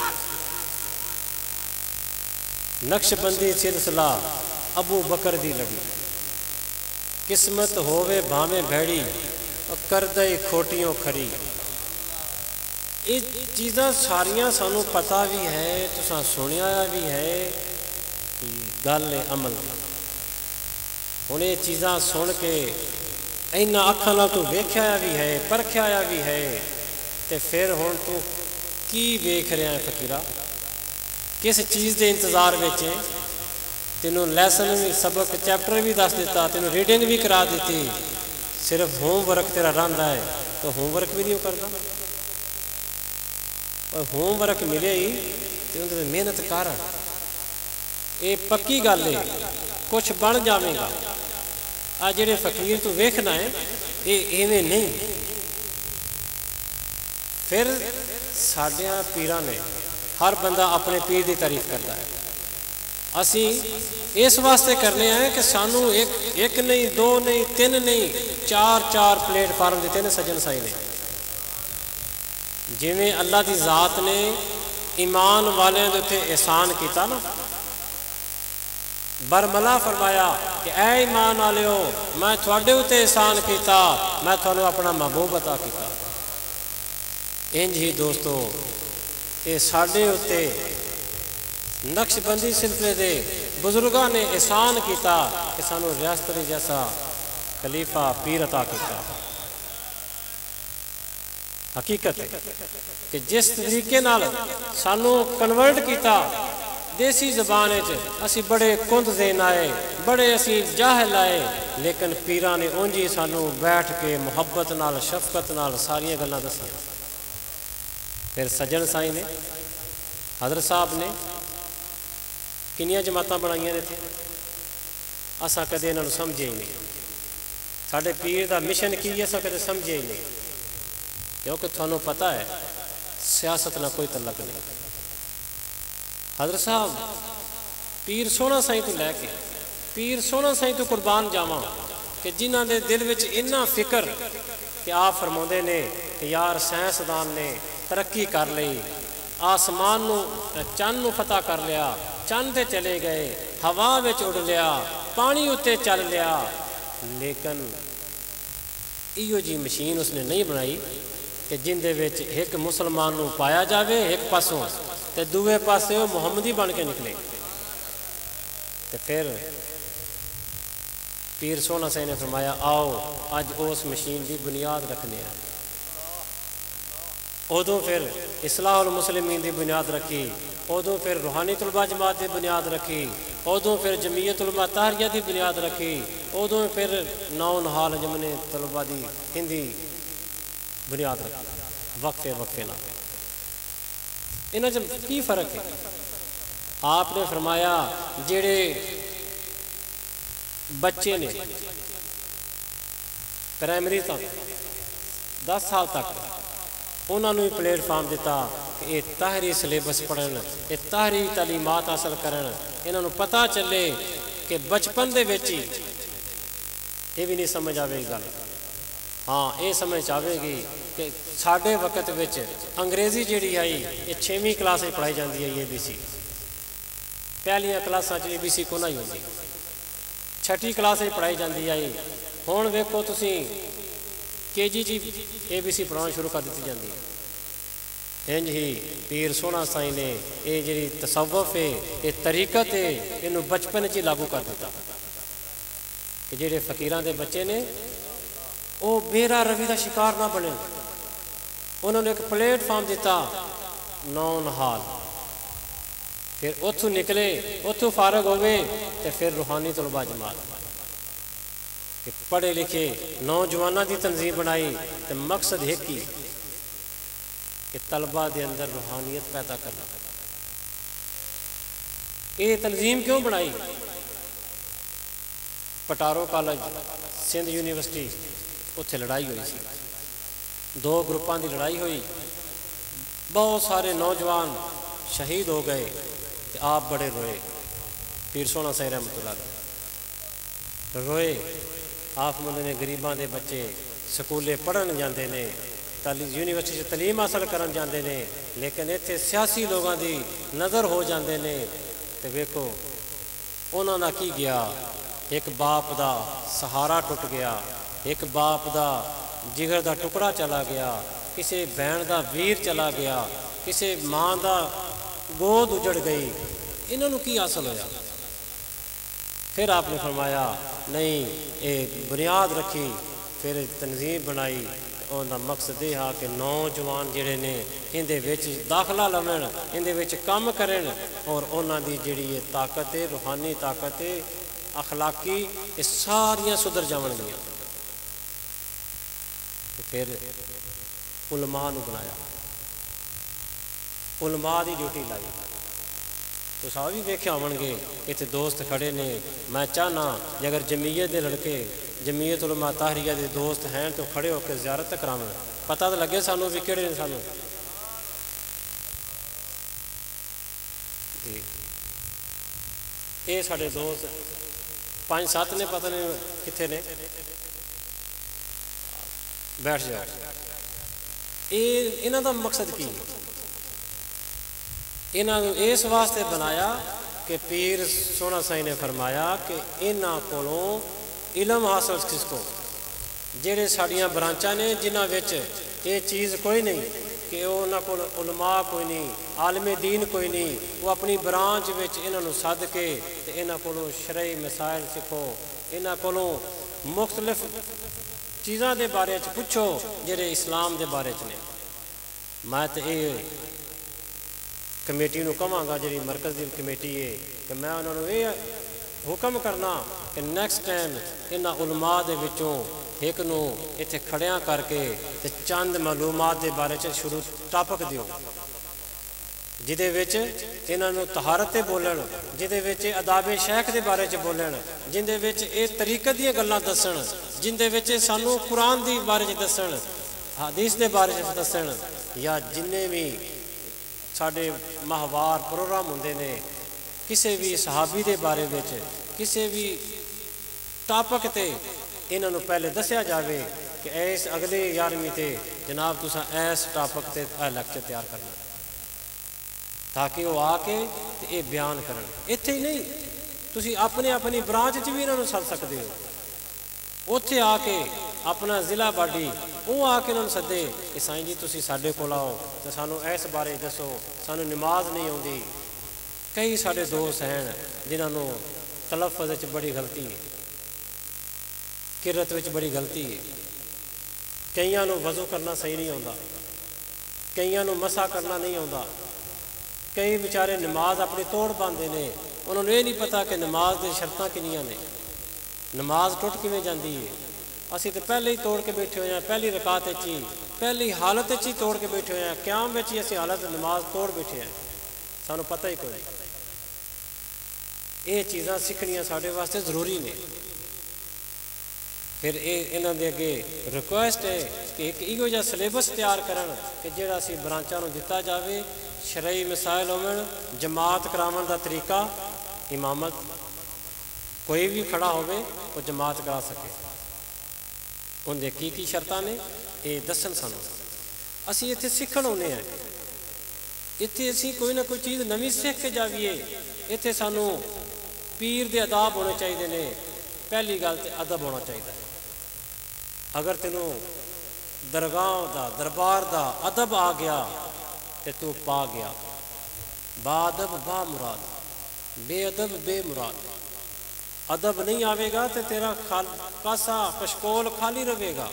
نقش بندی سلسلہ ابو بکر دی لڑی، قسمت ہووے بھاویں بھیڑی، کردئی کھوٹیوں کھری۔ یہ چیزاں ساریاں سانو پتہ بھی ہے، تساں سنیا بھی ہے، گل عمل دی۔ ہن یہ چیزاں سن کے اینا اکھاں نال تو ویکھیا بھی ہے، پرکھیا بھی ہے، تے پھر ہن تو کی ویکھ رہا ہے فقیرہ؟ کس چیز دے انتظار وچ ہے؟ تینوں لیسن بھی، سبق چیپٹر بھی دس دیتا، تینوں ریڈنگ بھی کرا دیتی، صرف ہوم ورک تیرا رہندا ہے تو ہوم ورک بھی نہیں کرتا۔ اور ہوم ورک ملے ہی تو اندر محنت کر، یہ پکی گل ہے، کچھ بن جاوے گا۔ آ جڑے فقیر تو ویکھنا ہے یہ ایویں نہیں۔ پھر ساڈیاں پیراں نے، ہر بندہ اپنے پیر دی تعریف کرتا ہے، اسی اس واسطے کرنے ہیں کہ سانو ایک ایک نہیں، دو نہیں، تین نہیں، چار چار پلیٹ فارم دیتے ہیں سجن سائی نے۔ جویں اللہ دی ذات نے ایمان والے دے تے احسان کیتا نا، برملا فرمایا کہ اے ایمان والےو میں تھوڑے اتے احسان کیتا، میں تھانوں اپنا محبوب عطا کیتا۔ انج ہی دوستو یہ ساڈے اتے نقش بندی سلسلے دے بزرگاں نے احسان کیتا کہ سانو ریاست جیسا خلیفہ پیر عطا کیتا۔ حقیقت ہے کہ جس طریقے نال سانو کنورٹ کیتا دیسی زبان اسی بڑے کند ذہن آئے، بڑے اسی جاہل آئے، لیکن پیراں نے اونجی سانو بیٹھ کے محبت نال شفقت نال ساریاں گلاں دسیاں۔ پھر سجن سائی نے، حضرت صاحب نے کنیاں جماعتاں بنائیاں نے تھے، اساں کدے انہاں نوں سمجھے ہی نہیں۔ ساڈے پیر دا مشن کی ہے اساں کدے سمجھے ہی نہیں، کیونکہ تھانوں پتہ ہے सियासत नाल कोई तलक नहीं। हज़रत साहब पीर सोहना साईं तो लैके पीर सोहना साईं तो कुर्बान जावां कि जिन्हां दे दिल विच इन्ना फिक्र कि आप फरमाउंदे ने कि यार साइंसदान ने तरक्की कर लई, आसमान नू चंद नू फतह कर लिया, चंद ते चले गए, हवा विच उड़ लिया, पानी उत्ते चल लिया, लेकिन इहो जी मशीन उसने नहीं बनाई कि जिंदे विच एक मुसलमान नू पाया जाए एक पासों ते दूए पासे वो मुहम्मदी बन के निकले। ते फिर पीर सोहना साईं ने फरमाया आओ अज उस मशीन की बुनियाद रखने हैं। उदों फिर इस्लाहुल मुस्लिमीन की बुनियाद रखी, उदों फिर रूहानी तलबा जमात की बुनियाद रखी, उदों फिर जमीयत उलमा ताहरिया की बुनियाद रखी, उदों फिर नौ नहाल जमने तलबा की हिंदी बुनियाद रखी, वक्फे वक्फे ना। इन्हां च की फर्क है? आपने फरमाया जेड़े बच्चे ने प्राइमरी तक दस साल तक उन्होंने भी प्लेटफार्म दिता कि ये ताहरी सिलेबस पढ़न, ये ताहरी तालीमात हासिल करन, इन्हों पता चले कि बचपन दे विच ही ये भी नहीं समझ आएगी गल। हाँ ये समझ आएगी कि साढ़े वक्त विच अंग्रेज़ी जिहड़ी आई ये छेवीं क्लास में पढ़ाई जाती है। ए बी सी पहलियां क्लासां च ए बी सी को नहीं होंदी, छठी क्लास में पढ़ाई जाती आई। हुण वेखो तुसी के जी जी ए बी सी पढ़ाना शुरू कर दी जाती है। इंज ही पीर सोहना साईं ने ये जी तसव्वुफ है, ये तरीकत है, इनू बचपन च ही लागू कर दिता कि जेडे फकीरां दे बच्चे ने वो बेरा रवि का शिकार ना बने। उन्होंने एक प्लेटफार्म दिता नौ नहाल, फिर उतों निकले, उतों फारग होवे ते फिर रूहानी तलबा जमात कि पढ़े लिखे नौजवानों की तंजीम बनाई तो मकसद एक ही कि तलबा के अंदर रूहानियत पैदा करना। ये तंजीम क्यों बनाई? पटारो कॉलेज सिंध यूनिवर्सिटी उत्थे लड़ाई हुई सी, दो ग्रुपों की लड़ाई हुई, बहुत सारे नौजवान शहीद हो गए तो आप बड़े रोए। पीर सोहना साईं रहमतुल्लाह रोए। आप मुंडे ने गरीबां दे बच्चे स्कूले पढ़न जाते ने, ताली यूनिवर्सिटी तलीम हासिल करन जाते ने, लेकिन इत्थे सियासी लोगों की नज़र हो जाते ने। तो वेखो उन्हां दा की गया, एक बाप का सहारा टुट गया, एक बाप का जिगर का टुकड़ा चला गया, किसी भैन का वीर चला गया, किसी माँ का गोद उजड़ गई। इन्हों की हासिल होया? फिर आपने फरमाया नहीं, ये बुनियाद रखी, फिर तंजीम बनाई। उनका मकसद यह हा कि नौजवान जिहड़े ने इहदे विच दाखला लवन, इहदे विच काम करन और उन्हां दी जिहड़ी ये ताकत है, रूहानी ताकत है, अखलाकी, ये सारियां सुधर जावणगियां। फिर उलमा नूं बनाया, उलमा की ड्यूटी लाई। तो सब भी वेखे होवणगे इत्थे दोस्त खड़े ने। मैं चाहना जे अगर जमीयत के लड़के, जमीयत उलमा ताहरिया के दोस्त हैं तो खड़े होकर ज़ियारत करावन, पता तो लगे सानू भी किहड़े ने सानू जी। ये साडे दोस्त पाँच सत्त ने, पता नहीं कित्थे ने, बैठ जाओ। ये इन्हां दा मकसद की है? इन्हों इस वास्ते बनाया कि पीर सोहना साईं ने फरमाया कि इन्हां कोलों इलम हासिल किसको, जेड़े साड़ियां ब्रांचा ने जिन्हां विच ये चीज़ कोई नहीं कि उन्हां कोल उलमा कोई नहीं, आलमे दीन कोई नहीं, वो अपनी ब्रांच विच इन्हों सद के ते इन्हां कोलों शरई मसाइल सिखो, इन्हां कोलों मुख्तलिफ चीज़ों के बारे च पुछो जेड़े इस्लाम के बारे च ने। मैं तो ये कमेटी नूं कहांगा जिहड़ी मरकज़ की कमेटी है कि मैं उन्होंने ये हुक्म करना कि नैक्सट टाइम इन्हां उलमा दे विचों एक नूं इत्थे खड़ियां करके ते चंद मालूमात के बारे च शुरू टापक दिओ, जिहदे विच इन्हां नूं तहारत ते बोलण, जिहदे विच अदाबे शेख के बारे च बोलण, जिहदे विच ये तरीकत दीयां गल्लां दस्सण, जिहदे विच सानूं कुरान दी बारे च दस्सण, हदीस के बारे च दस्सण, ਜਾਂ ਜਿੰਨੇ ਵੀ ਸਾਡੇ ਮਾਹਵਾਰ ਪ੍ਰੋਗਰਾਮ ਹੁੰਦੇ ਨੇ, ਕਿਸੇ ਵੀ ਸਹਾਬੀ ਦੇ ਬਾਰੇ ਵਿੱਚ, ਕਿਸੇ ਵੀ ਟਾਪਕ ਤੇ ਇਹਨਾਂ ਨੂੰ ਪਹਿਲੇ ਦੱਸਿਆ ਜਾਵੇ ਕਿ ਇਸ ਅਗਲੇ ਗਿਆਰਵੀਂ ਤੇ ਜਨਾਬ ਤੁਸੀਂ ਇਸ ਟਾਪਕ ਤੇ ਇਹ ਲੈਕਚਰ ਤਿਆਰ ਕਰਨਾ, ਤਾਂ ਕਿ ਉਹ ਆ ਕੇ ਤੇ ਇਹ ਬਿਆਨ ਕਰਨ। ਇੱਥੇ ਹੀ ਨਹੀਂ, ਤੁਸੀਂ ਆਪਣੇ ਆਪਣੀ ਬ੍ਰਾਂਚ 'ਚ ਵੀ ਇਹਨਾਂ ਨੂੰ ਸੱਦ ਸਕਦੇ ਹੋ। ਉੱਥੇ ਆ ਕੇ ਆਪਣਾ ਜ਼ਿਲ੍ਹਾ ਬਾਡੀ ਉਹ ਆ ਕੇ ਇਹਨਾਂ ਨੂੰ ਸੱਦੇ ਕਿ ਸਾਈਂ ਜੀ ਤੁਸੀਂ ਸਾਡੇ ਕੋਲ ਆਓ ਤੇ ਸਾਨੂੰ ਇਸ ਬਾਰੇ ਦੱਸੋ, ਸਾਨੂੰ ਨਮਾਜ਼ ਨਹੀਂ ਆਉਂਦੀ। ਕਈ ਸਾਡੇ ਦੋਸਤ ਹਨ ਜਿਨ੍ਹਾਂ ਨੂੰ ਤਲਫਜ਼ ਵਿੱਚ ਬੜੀ ਗਲਤੀ ਹੈ, ਕਿਰਤ ਵਿੱਚ ਬੜੀ ਗਲਤੀ ਹੈ। ਕਈਆਂ ਨੂੰ ਵਜ਼ੂ ਕਰਨਾ ਸਹੀ ਨਹੀਂ ਆਉਂਦਾ, ਕਈਆਂ ਨੂੰ ਮਸਾ ਕਰਨਾ ਨਹੀਂ ਆਉਂਦਾ, ਕਈ ਵਿਚਾਰੇ ਨਮਾਜ਼ ਆਪਣੀ ਤੋੜ ਪਾਉਂਦੇ ਨੇ, ਉਹਨਾਂ ਨੂੰ ਇਹ ਨਹੀਂ ਪਤਾ ਕਿ ਨਮਾਜ਼ ਦੀਆਂ ਸ਼ਰਤਾਂ ਕਿੰਨੀਆਂ ਨੇ, ਨਮਾਜ਼ ਟੁੱਟ ਕਿਵੇਂ ਜਾਂਦੀ ਹੈ। ਅਸੀਂ ਤਾਂ ਪਹਿਲੇ ਹੀ ਤੋੜ ਕੇ ਬੈਠੇ ਹੋਏ ਹਾਂ, ਪਹਿਲੀ ਰਕਾਤ ਵਿੱਚ ਹੀ, ਪਹਿਲੀ ਹਾਲਤ ਵਿੱਚ ਹੀ ਤੋੜ ਕੇ ਬੈਠੇ ਹੋਏ ਹਾਂ, ਕਿਆਮ ਵਿੱਚ ਹੀ ਅਸੀਂ ਹਾਲਤ ਨਮਾਜ਼ ਤੋੜ ਬੈਠੇ ਹਾਂ, ਸਾਨੂੰ ਪਤਾ ਹੀ ਕੋਈ ਨਹੀਂ। ਇਹ ਚੀਜ਼ਾਂ ਸਿੱਖਣੀਆਂ ਸਾਡੇ ਵਾਸਤੇ ਜ਼ਰੂਰੀ ਨੇ। ਫਿਰ ਇਹ ਇਹਨਾਂ ਦੇ ਅੱਗੇ ਰਿਕੁਐਸਟ ਹੈ ਕਿ ਇੱਕ ਇਹੋ ਜਿਹਾ ਸਿਲੇਬਸ ਤਿਆਰ ਕਰਨ ਕਿ ਜਿਹੜਾ ਅਸੀਂ ਬ੍ਰਾਂਚਾਂ ਨੂੰ ਦਿੱਤਾ ਜਾਵੇ। ਸ਼ਰਈ ਮਸਾਇਲ ਹੋਵਣ, ਜਮਾਤ ਕਰਾਉਣ ਦਾ ਤਰੀਕਾ, ਇਮਾਮਤ, ਕੋਈ ਵੀ ਖੜਾ ਹੋਵੇ ਉਹ ਜਮਾਤ ਕਰਾ ਸਕੇ, ਉਹਦੇ ਕੀ ਕੀ ਸ਼ਰਤਾਂ ਨੇ ਇਹ ਦੱਸਣ ਸਾਨੂੰ। ਅਸੀਂ ਇੱਥੇ ਸਿੱਖਣ ਆਉਂਦੇ ਹਾਂ, ਇੱਥੇ ਅਸੀਂ ਕੋਈ ਨਾ ਕੋਈ ਚੀਜ਼ ਨਵੀਂ ਸਿੱਖ ਕੇ ਜਾਈਏ। ਇੱਥੇ ਸਾਨੂੰ ਪੀਰ ਦੇ ਅਦਾਬ ਹੋਣੇ ਚਾਹੀਦੇ ਨੇ। ਪਹਿਲੀ ਗੱਲ ਤੇ ਅਦਬ ਹੋਣਾ ਚਾਹੀਦਾ। ਅਗਰ ਤੈਨੂੰ ਦਰਗਾਹ ਦਾ ਦਰਬਾਰ ਦਾ ਅਦਬ ਆ ਗਿਆ ਤੇ ਤੂੰ ਪਾ ਗਿਆ। ਬਾਅਦਬ ਬਾ ਮੁਰਾਦ, ਬੇਅਦਬ ਬੇ ਮੁਰਾਦ। ਅਦਬ ਨਹੀਂ ਆਵੇਗਾ ਤੇ ਤੇਰਾ ਖਾਲ ਕਾਸਾ ਕਸ਼ਕੋਲ ਖਾਲੀ ਰਹੇਗਾ।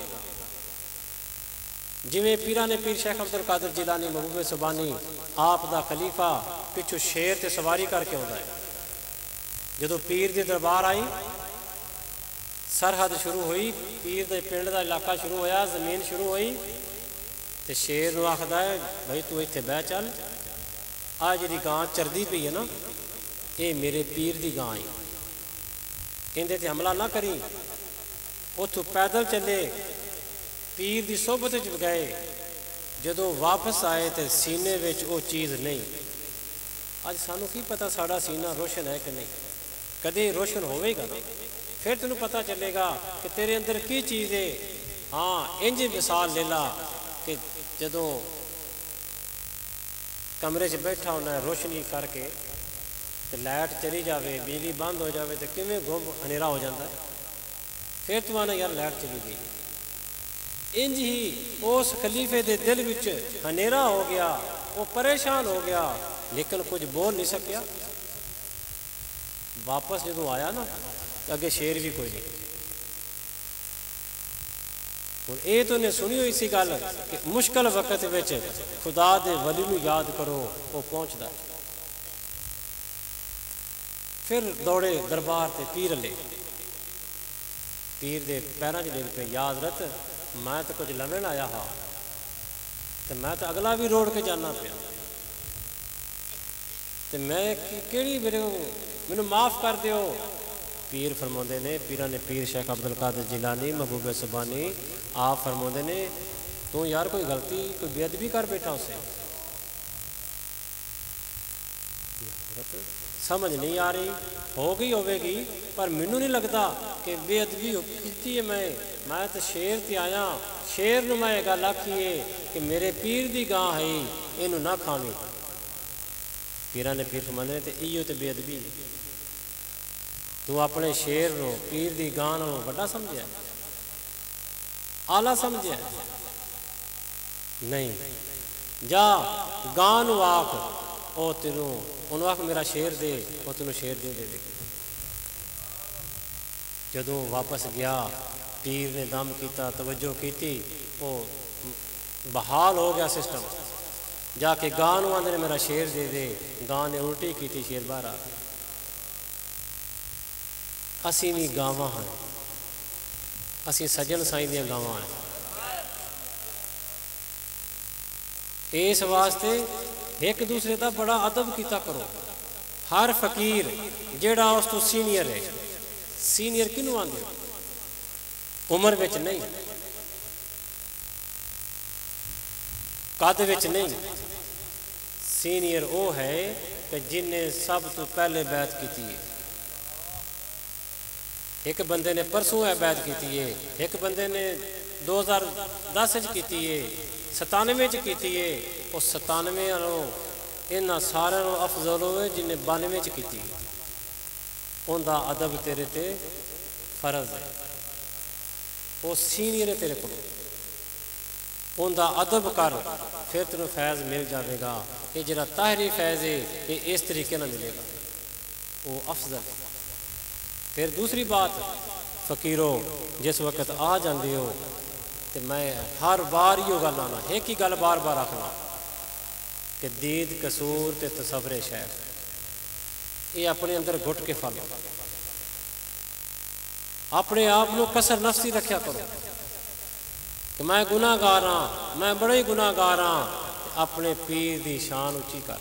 ਜਿਵੇਂ ਪੀਰਾਂ ਨੇ ਪੀਰ ਸ਼ੇਖ ਅਬਦੁਲ ਕਾਦਰ ਜਿਲਾਨੀ ਮਹਿਬੂਬ ਸੁਬਾਨੀ ਆਪ ਦਾ ਖਲੀਫਾ ਪਿੱਛੋਂ ਸ਼ੇਰ ਤੇ ਸਵਾਰੀ ਕਰਕੇ ਆਉਂਦਾ ਹੈ। ਜਦੋਂ ਪੀਰ ਦੀ ਦਰਬਾਰ ਆਈ, ਸਰਹੱਦ ਸ਼ੁਰੂ ਹੋਈ, ਪੀਰ ਦੇ ਪਿੰਡ ਦਾ ਇਲਾਕਾ ਸ਼ੁਰੂ ਹੋਇਆ, ਜ਼ਮੀਨ ਸ਼ੁਰੂ ਹੋਈ, ਤੇ ਸ਼ੇਰ ਨੂੰ ਆਖਦਾ ਹੈ ਭਾਈ ਤੂੰ ਇੱਥੇ ਬਹਿ ਚੱਲ, ਆ ਜਿਹੜੀ ਗਾਂ ਚਰਦੀ ਪਈ ਹੈ ਨਾ, ਇਹ ਮੇਰੇ ਪੀਰ ਦੀ ਗਾਂ ਹੈ, ਇਹਦੇ ਤੇ ਹਮਲਾ ਨਾ ਕਰੀ। ਉੱਥੋਂ ਪੈਦਲ ਚੱਲੇ, ਪੀਰ ਦੀ ਸੋਬਤ ਵਿੱਚ ਗਏ। ਜਦੋਂ ਵਾਪਸ ਆਏ ਤੇ ਸੀਨੇ ਵਿੱਚ ਉਹ ਚੀਜ਼ ਨਹੀਂ। ਅੱਜ ਸਾਨੂੰ ਕੀ ਪਤਾ ਸਾਡਾ ਸੀਨਾ ਰੋਸ਼ਨ ਹੈ ਕਿ ਨਹੀਂ, ਕਦੇ ਰੋਸ਼ਨ ਹੋਵੇਗਾ ਨਾ, ਫਿਰ ਤੈਨੂੰ ਪਤਾ ਚੱਲੇਗਾ ਕਿ ਤੇਰੇ ਅੰਦਰ ਕੀ ਚੀਜ਼ ਹੈ। ਹਾਂ, ਇੰਜ ਮਿਸਾਲ ਲੈ ਲਾ ਕਿ ਜਦੋਂ ਕਮਰੇ 'ਚ ਬੈਠਾ ਹੁੰਦਾ ਰੋਸ਼ਨੀ ਕਰਕੇ ਤੇ ਲਾਈਟ ਚਲੀ ਜਾਵੇ, ਬਿਜਲੀ ਬੰਦ ਹੋ ਜਾਵੇ ਤੇ ਕਿਵੇਂ ਗੁੰਮ ਹਨੇਰਾ ਹੋ ਜਾਂਦਾ। ਫਿਰ ਤੂੰ ਆਣਾ ਯਾਰ ਲਾਈਟ ਚਲੀ ਗਈ। ਇੰਜ ਹੀ ਉਸ ਖਲੀਫੇ ਦੇ ਦਿਲ ਵਿੱਚ ਹਨੇਰਾ ਹੋ ਗਿਆ, ਉਹ ਪਰੇਸ਼ਾਨ ਹੋ ਗਿਆ, ਲੇਕਿਨ ਕੁਝ ਬੋਲ ਨਹੀਂ ਸਕਿਆ। ਵਾਪਸ ਜਦੋਂ ਆਇਆ ਨਾ, ਅੱਗੇ ਸ਼ੇਰ ਵੀ ਕੋਈ ਨਹੀਂ। ਹੁਣ ਇਹ ਤਾਂ ਉਹਨੇ ਸੁਣੀ ਹੋਈ ਸੀ ਗੱਲ ਕਿ ਮੁਸ਼ਕਲ ਵਕਤ ਵਿੱਚ ਖੁਦਾ ਦੇ ਵਲੀ ਨੂੰ ਯਾਦ ਕਰੋ, ਉਹ ਪਹੁੰਚਦਾ। ਫਿਰ ਦੌੜੇ ਦਰਬਾਰ ਤੇ ਪੀਰ ਲੈ, ਪੀਰ ਦੇ ਪੈਰਾਂ 'ਚ ਡਿੱਗ ਪਏ। ਯਾਦ ਰੱਖ, ਮੈਂ ਤਾਂ ਕੁਝ ਲਵਣ ਆਇਆ ਹਾਂ ਤੇ ਮੈਂ ਤਾਂ ਅਗਲਾ ਵੀ ਰੋੜ ਕੇ ਜਾਣਾ ਪਿਆ, ਤੇ ਮੈਂ ਕਿਹੜੀ ਮੇਰੇ ਮੈਨੂੰ ਮਾफ़ ਕਰ ਦਿਓ। ਪੀਰ ਫਰਮਾਉਂਦੇ ਨੇ, ਪੀਰਾਂ ਨੇ ਪੀਰ ਸ਼ੇਖ ਅਬਦੁਲ ਕਾਦਰ ਜਿਲਾਨੀ महबूब सुबानी आप फरमाते ने तू यार कोई गलती कोई बेअदबी कर बैठा उसे समझ नहीं आ रही, हो गई होगी, पर मैनू नहीं लगता कि बेअदबी की है। मैं मैं तो शेर ते आया, शेर नूं मैं गल आखी है कि मेरे पीर दी गां है, इनू ना खावी। पीरां ने पीर फरमाते ने इहो तो बेअदबी, तू अपने शेर नो पीर दी गां नालों वड्डा समझिया, आला समझिया? नहीं, जा गां नूं आख ओ तेनू उन्होंने आख मेरा शेर दे, वो तेनों शेर दे दे। जदों वापस गया, पीर ने दम किया, तवज्जो की, वो बहाल हो गया सिस्टम। जाके गां नूं आंदे ने मेरा शेर दे दे, गां ने उल्टी की, शेर बाहर आ गया। असी भी गावां हैं, असी सजन साईं दियां गावां हैं। इस वास्ते एक दूसरे का बड़ा अदब किया करो। हर फकीर जेड़ा उस तो सीनियर है, सीनियर किनू आंदे उम्र विच नहीं, कद विच नहीं, सीनियर वो है कि जिन्हें सब तो पहले बैत की है। एक बंदे ने परसों है बैत की है, एक बंदे ने दो हज़ार दस की है, सतानवे च की है। उस सतानवे इन्होंने सारे अफजल होए जिन्हें बानवे च की। उनका अदब तेरे ते फर्ज है, वो सीनियर है तेरे को, उनका अदब कर, फिर तेन फैज़ मिल जाएगा। ये जरा ताहरी फैज़ है ये इस तरीके ना मिलेगा, वो अफजल। फिर दूसरी बात, फ़कीरों जिस वक्त आ जाते हो तो मैं हर बार यो गल आना, एक ही गल बार बार आखना कि दीद कसूर ते तसव्वुर शैख ये अपने अंदर घुट के फल, अपने आप को कसर नफसी रखा करो कि मैं गुनाहगार हाँ, मैं बड़ा ही गुनाहगार हाँ। अपने पीर की शान उची कर।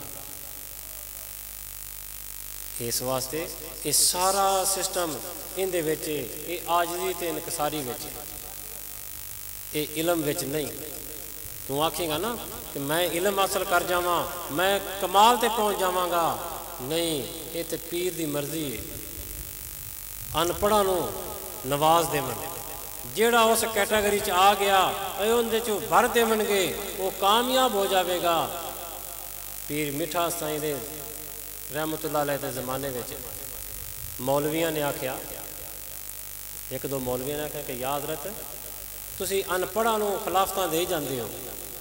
इस वास्ते ये सारा सिस्टम इहदे विच ये आजजी ते इनकसारी विच, ये इलम विच नहीं। तू आखेगा ना कि मैं इलम हासिल कर जावां, मैं कमाल ते पहुँच जावांगा, नहीं, ये तो पीर की मर्जी है। अनपढ़ा नूं नवाज देवन, जेड़ा उस कैटागरी च आ गया उहदे चों भर देवणगे, वो कामयाब हो जाएगा। पीर मिठा साईं दे रहमतुल्लाह अलैह दे ज़माने विच मौलवियां ने आख्या, एक दो मौलवियां ने आख्या कि याद रख तुसी अनपढ़ा नूं खिलाफतां दे जांदे हो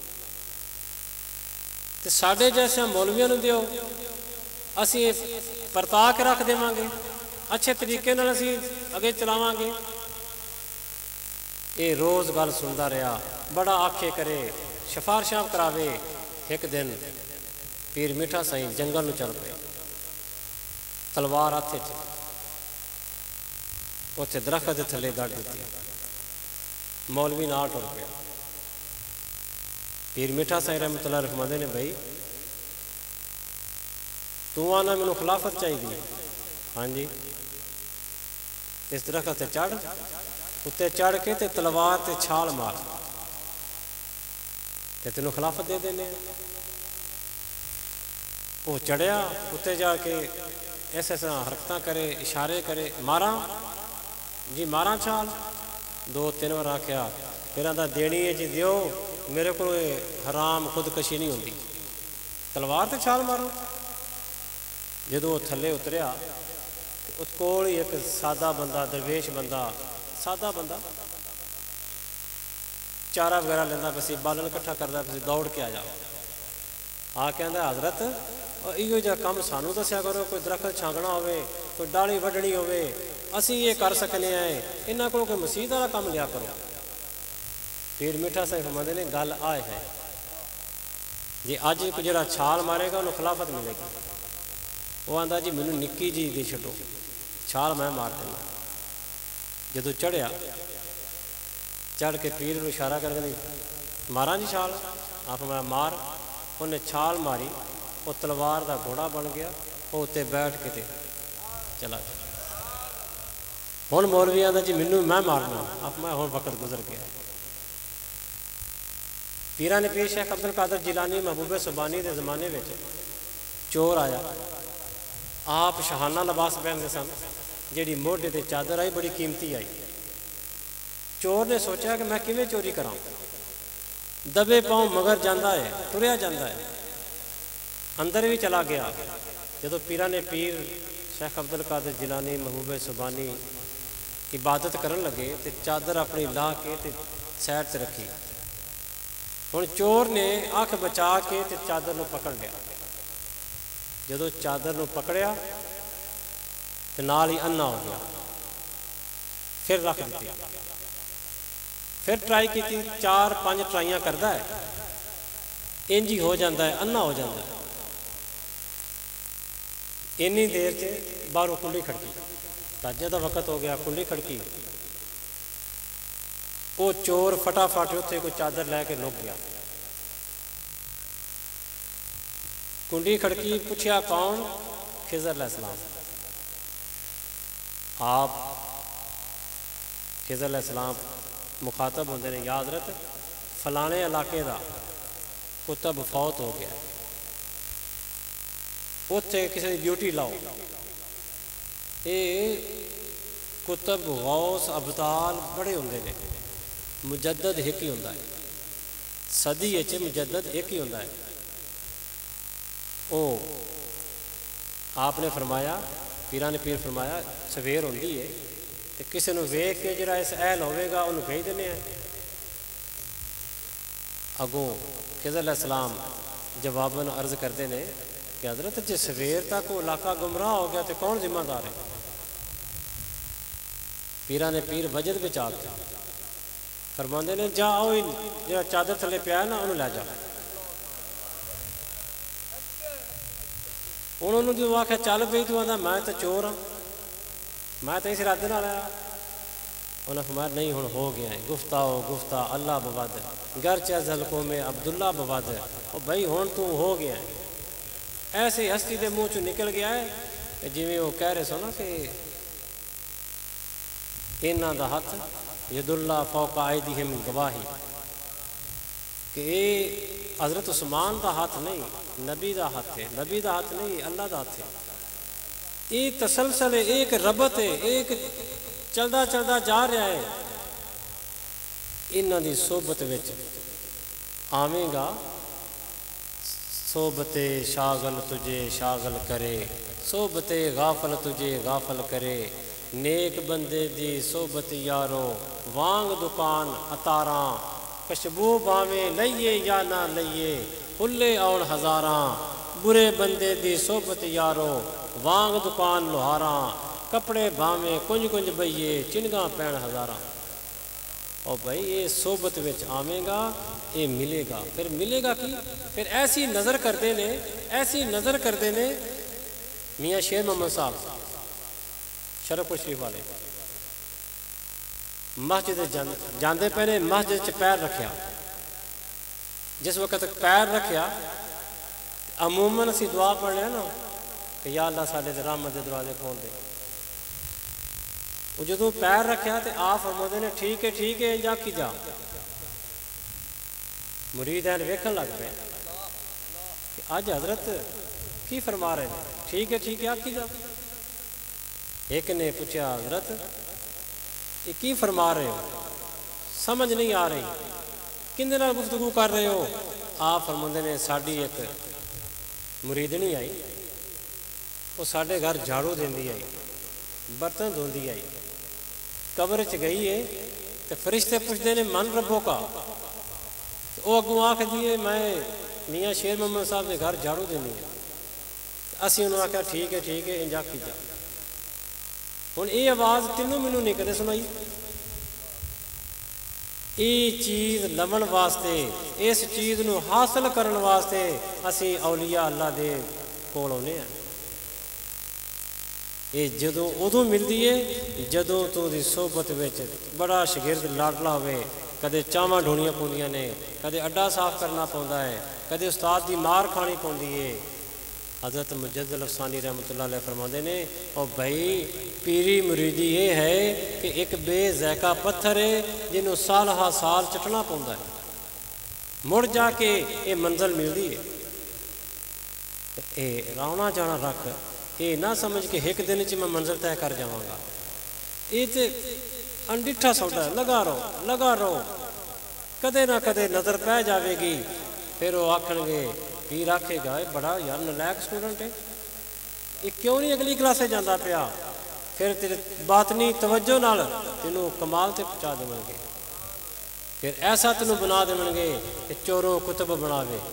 ते साडे जैसे मौलवियां नूं दिओ, असी परता के रख देवांगे, अच्छे तरीके नाल असी अगे चलावांगे। ये रोज़ गल सुनता रहा, बड़ा आखे करे, सिफारिशां करावे। एक दिन पीर मिठा साईं जंगल नूं चल पे, तलवार हत्थ च, उत्थे दरख्त के थले गड़ दी। मौलवी नाल टुर पिया। पीर मिठा साईं रहमतुल्लाह फरमांदे ने, भाई तू आना मैनू खिलाफत चाहिए? हाँ जी। इस दरख्त से चढ़, उत्ते चढ़ के ते तलवार ते छाल मार ते तेनों खिलाफत दे देने। वो चढ़िया, उत्ते जाके ऐसे ऐसा हरकत करे, इशारे करे, मारा जी मारा छाल। दो तीन बार आख्या, फिर आंदा देनी है जी दियो, मेरे को हराम खुदकशी नहीं होंगी, तलवार ते छाल मारो। जदों थले उतरिया, उस कोल ही एक सादा बंदा, दरवेश बंदा, सादा बंदा चारा वगैरह लेंदा पसी, बालन इकट्ठा करता पसी, दौड़ के आ जाओ। आ कहता हजरत इहो जिहा काम सानू दस्या करो, कोई दरख्त छांगना होवे, कोई डाली वड्डनी होवे, असी ये कर सकने हैं, इन्हां कोल कोई मसीत वाला काम लिया करो। पीर मिठा साईं फरमांदे ने, गल आए है जे अज कोई जिहड़ा छाल मारेगा उन्हें खिलाफत मिलेगी। वो आंदा जी मैनू निक्की जी दी छड्डो, छाल मैं मार देना। जदों चढ़िया, चढ़ के पीर नूं इशारा करके मारा जी छाल, आप मैं मार। उन्हें छाल मारी, वो तलवार का घोड़ा बन गया, वो उत्ते बैठ के ते चला गया। हुण मौलवी आंदा जी मैनू मैं मारना, आप मैं हुण वक्त गुजर गया। पीरा ने पीर शेख अब्दुल कादर जिलानी महबूबे सुबानी के जमाने में चोर आया, आप शहाना लिबास पहनते सन, जी मोढे ते चादर आई बड़ी कीमती आई। चोर ने सोचा कि मैं किवें चोरी करा, दबे पाँव मगर जाता है, तुरया जाता है, अंदर भी चला गया। जदों पीरा ने पीर शेख अब्दुल कादर जिलानी महबूबे सुबानी इबादत करन लगे तो चादर अपनी ला के ते साइड से रखी। हुण चोर ने अख बचा के ते चादर नूं पकड़ लिया। जदों चादर नूं पकड़िया तो नाल ही अन्ना हो गया, फिर रख दी, फिर ट्राई की, चार पांच ट्राइयां करता है, इंज ही हो जाता है, अन्ना हो जाता है। इन्नी देर से बाहरों कुंडी खड़की, ताजे का वक्त हो गया, कुंडी खड़की, वो चोर फटाफट उत्थे कोई चादर लैके लुक गया। कुंडी खड़की, पूछया कौन? खिज़र अलैहिस्सलाम। आप खिज़र अलैहिस्सलाम मुखातब होंदे ने, याद रख फलाने इलाके का ਕੁਤਬ ਫੌਤ ਹੋ ਗਿਆ, ਉੱਥੇ ਕਿਸੇ ਦੀ ਡਿਊਟੀ ਲਾਓ। ਇਹ ਕੁਤਬ ਗੌਸ ਅਬਤਾਲ ਬੜੇ ਹੁੰਦੇ ਨੇ, ਮੁਜੱਦਦ ਇੱਕ ਹੀ ਹੁੰਦਾ ਹੈ, ਸਦੀ ਵਿੱਚ ਮੁਜੱਦਦ ਇੱਕ ਹੀ ਹੁੰਦਾ ਹੈ। ਉਹ ਆਪ ਨੇ ਫਰਮਾਇਆ, ਪੀਰਾਂ ਨੇ ਪੀਰ ਫਰਮਾਇਆ, ਸਵੇਰ ਹੁੰਦੀ ਹੈ ਤੇ ਕਿਸੇ ਨੂੰ ਵੇਖ ਕੇ ਜਿਹੜਾ ਇਸ ਅਹਿਲ ਹੋਵੇਗਾ ਉਹਨੂੰ ਭੇਜ ਦਿੰਦੇ ਆ। ਅੱਗੋਂ ਖਿਜ਼ਰ अलैहिस्सलाम जवाबन अर्ज़ करते हैं कि हज़रत जे सवेर तक वो इलाका गुमराह हो गया तो कौन जिम्मेदार है। पीरा ने पीर वजद विच आ गया, फरमाते ने जा आओ जो चादर थले पिया ना उन्होंने लै जा। उन्होंने जो आख्या चल पई, तू आंदा मैं तो चोर हाँ, मैं तो इस इरादे नाल आया। उन्हें फरमाया नहीं हुण हो गया है, गुफ्ता हो गुफ्ता अल्लाह बवद, घर चलकों में अब्दुल्ला बवद। और भाई हुण तू हो गया है। ऐसे हस्ती के मुँह चो निकल गया है जिमें वो कह रहे सो ना कि इन्हां दा हथ यदुल्ला फौका आयदीहिम गवाही, कि ये हज़रत उस्मान का हाथ नहीं, नबी का हाथ है, नबी का हाथ नहीं, अल्लाह का हाथ है। ये तसलसल है, एक रबत है, एक चलदा चलदा जा रहा है। इन्हां दी सोबत विच आवेगा, सोबते शागल तुझे शागल करे, सोबते गाफल तुझे गाफल करे। नेक बंदे दी सोबत यारो, वांग दुकान अतारा, खुशबू भावें लइए या ना लइए, खुले आउण हज़ारा। बुरे बंदे दी सोबत यारो, वांग दुकान लोहारा, कपड़े भावें कुंज कुंज बइए, चिनगा पैण हज़ारा। और भाई ये सोबत विच आवेगा, ये मिलेगा। फिर मिलेगा कि फिर ऐसी नज़र करते ने, ऐसी नज़र करते ने मियाँ शेर मोहम्मद साहब शरफपुर शरीफ वाले, मस्जिद जाते पे ने, मस्जिद च पैर रखा। जिस वक्त पैर रखा अमूमन असी दुआ पढ़ने ना कि या अल्लाह साडे ते रहमत दे दरवाजे खोल दे। वो जो पैर रखा तो आप फरमाते ने ठीक है ठीक है जाकी जा। मुरीद हैं वेखन लग पे कि अज हजरत की फरमा रहे हैं, ठीक है ठीक है आकी जा। एक ने पूछा हजरत ये की फरमा रहे हो, समझ नहीं आ रही, किंदे नाल गुफ्तगू कर रहे हो। आप फरमाते ने साड़ी एक मुरीदनी आई, वो साढ़े घर झाड़ू देंदी आई, बर्तन धोंदी आई, कब्र च गई है तो फरिश्ते पूछते ने मन रबो का। तो वो अगू आख दिए मैं मियाँ शेर मोहम्मद साहब के घर झाड़ू देनी है। असी उन्होंने आख्या ठीक है ठीक है इंज आखी जा। हुण ये आवाज़ तीनों मैनू नहीं कदे सुनाई। ये चीज़ लभण वास्ते, इस चीज़ नू हासिल करन वास्ते असी औलिया अल्लाह दे कोल आउंदे आ। ये जदों उदों मिलती है जदों तो दी सोबत विच बड़ा शगिरद लाडला होवे। कदे चावां ढोणियां पौंदियां ने, कदे अड्डा साफ करना पौंदा है, कदे उस्ताद की मार खानी पौंदी है। हज़रत मुजद्दिद अफ़सानी रहमतुल्लाह अलैह फरमाते ने और भाई पीरी मुरीदी ये है कि एक बेज़ैका पत्थर है जिन्हों साल हा साल चटना पौंदा है, मुड़ जाके ये मंजिल मिलती है। ये रावना जाना रख, ये ना समझ के एक दिन च मैं मंजिल तय कर जावांगा। ये तो अनडिठा सौदा है, लगा रहो लगा रहो, कदे ना कदे नज़र पै जाएगी। फिर वो आखणगे पीर आखेगा ये बड़ा यार नलायक स्टूडेंट है, ये क्यों नहीं अगली क्लासे जाता पिया। फिर तेरे बातनी तवज्जो नाल तेनों कमाल ते पहुँचा देवणगे। फिर ऐसा तेनों बना देवणगे कि चोरों कुतब बनावे,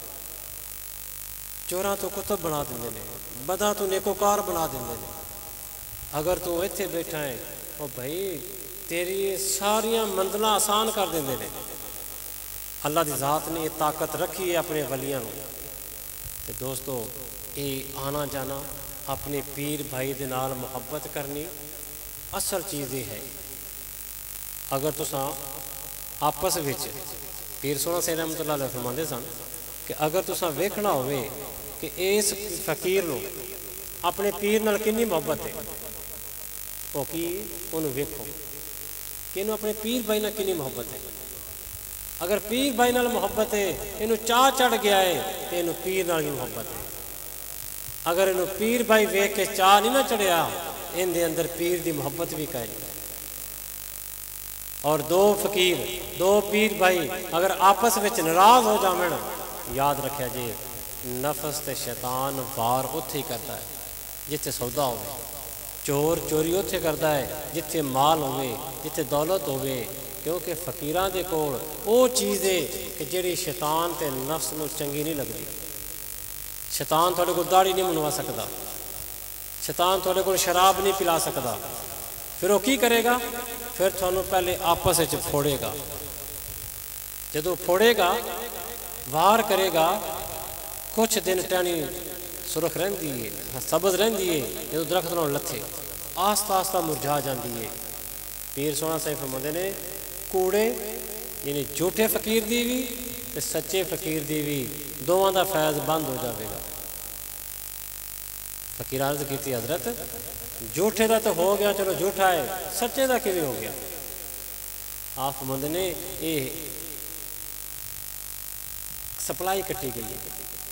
चोरां तो कुतब बना देंगे ने, बदा तो नेकोकार बना देंगे ने। अगर तू इत्थे बैठा है और भाई तेरी सारियां मंजिलां आसान कर देंगे ने। अल्लाह की ज़ात ने ये ताकत रखी है अपने वलियां नूं। ते दोस्तों ये आना जाना अपने पीर भाई दे नाल मुहब्बत करनी असल चीज़ ये है। अगर तुसां आपस विच पीर सोहना सैयद रहमतुल्लाह अलैह फरमांदे सन कि अगर तुसां वेखना होवे कि इस फकीर नूं अपने पीर नाल कितनी मुहब्बत है, वो की उन्होंने वेखो कि इन्हूं अपने पीर भाई नाल कितनी मुहब्बत है। اگر پیر بھائی نال محبت ہے اینوں چاہ چڑھ گیا ہے تو اینوں پیر نال بھی محبت ہے. اگر اینوں پیر بھائی ویکھ کے چاہ نہیں نہ چڑھیا ان دے اندر پیر دی محبت بھی کوئی نہیں. اور دو فقیر دو پیر بھائی اگر آپس وچ ناراض ہو جاون یاد رکھیا جی نفس تے شیطان وار اوتھے ہی کرتا ہے جتھے سودا ہوئے. چور چوری اوتھے کرتا ہے جتھے مال ہوئے جتھے دولت ہوئے. کیونکہ فقیراں دے کول او چیز ہے کہ جڑی شیطان تے نفس نو چنگی نہیں لگدی. شیطان تھوڑے کو داڑھی نہیں منوا سکتا. شیطان تھوڑے کو شراب نہیں پلا سکتا. پھر وہ کی کرے گا؟ پھر تھانوں پہلے آپس وچ پھوڑے گا. جدوں پھوڑے گا وار کرے گا کچھ دن ٹہنی سرخ رہندی ہے سبز رہندی ہے. جدوں درخت نال لتھے آہستہ آہستہ مرجھا جاندی ہے. پیر سونا صاحب فرماندے نے کوڑے یعنی جھوٹے فقیر دی بھی تے سچے فقیر دی بھی دونوں دا فیض بند ہو جاوے گا. فقیر عرض کیتی حضرت جھوٹے دا تو ہو گیا چلو جھوٹا ہے سچے دا کیویں ہو گیا؟ آپ فرماندے نے یہ سپلائی کٹی گئی ہے.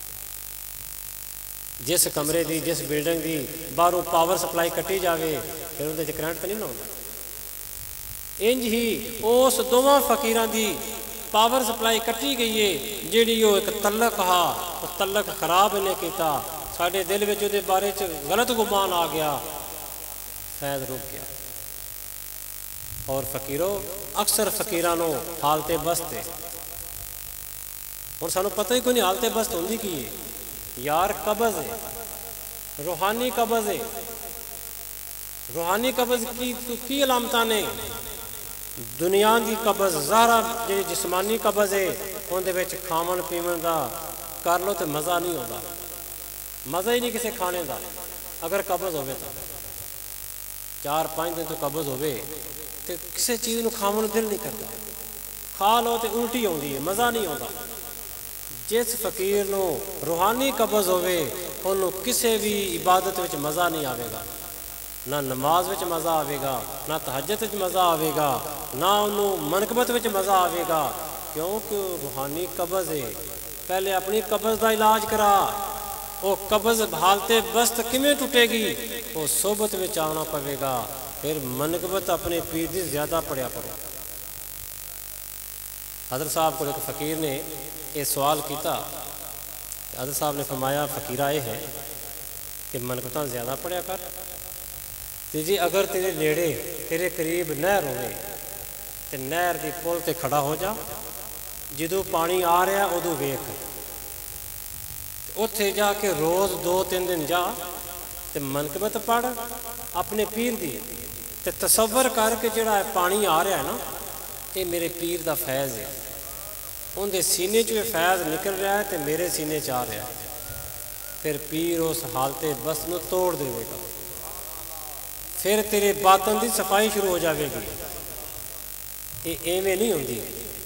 جس کمرے دی جس بلڈنگ دی باہروں پاور سپلائی کٹی جاوے پھر اندر کرنٹ تو نہیں نہ ہوتا. انج ہی اس دونوں فقیراں دی پاور سپلائی کٹی گئی ہے جیڑی وہ ایک تعلق ہا وہ تعلق خراب انہیں کیتا. ساڈے دل وچ دے بارے چ غلط گمان آ گیا فیض رک گیا. اور فقیروں اکثر فقیراں نو حالت بست ہے. اور سانو پتہ ہی کوئی نہیں حالت بست ہوندی کی ہے. یار قبض ہے روحانی قبض ہے. روحانی قبض کی کی علامتاں نے؟ دنیا دی قبض ظاہرا جی جسمانی قبض ہے اندر وچ کھاون پیون دا کر لو تو مزہ نہیں ہوتا. مزہ ہی نہیں کسی کھانے دا. اگر قبض ہوئے تو چار پانچ دن تو قبض ہوئے تو کسی چیز نو کھاون دل نہیں کرتا. کھا لو تو الٹی ہوندی ہے مزہ نہیں ہوتا. جس فقیر نو روحانی قبض ہوئے انہوں کسی بھی عبادت وچ مزہ نہیں آئے گا. نہ نماز وچ مزہ آئے گا نہ تہجد وچ مزہ آئے گا نہ انہوں منقبت وچ مزہ آئے گا. کیونکہ روحانی قبض ہے. پہلے اپنی قبض دا علاج کرا. وہ قبض حالتے بست کیویں ٹوٹے گی؟ وہ صحبت وچ آنا پڑے گا. پھر منقبت اپنے پیر دی زیادہ پڑھیا کرو. حضرت صاحب کو ایک فقیر نے یہ سوال کیتا. حضرت صاحب نے فرمایا فقیرہ یہ ہے کہ منقبتاں زیادہ پڑھیا کر. جی اگر تیرے نیڑے تیرے قریب نہر ہوئے تو نہر دی پل تے کھڑا ہو جا. جدوں پانی آ رہا ادو ویکھ اتھے جا کے روز دو تین دن جا تے منقبت پڑھ اپنے پیر دی تے تصور کر کے جڑا پانی آ رہا ہے نا یہ میرے پیر دا فیض ہے. ان دے سینے چ فیض نکل رہا ہے تے میرے سینے چ آ رہا ہے. پھر پیر اس حالت بس نو توڑ دے گا. پھر تیرے باطن دی صفائی شروع ہو جاوے گی. یہ ایویں نہیں ہوندی.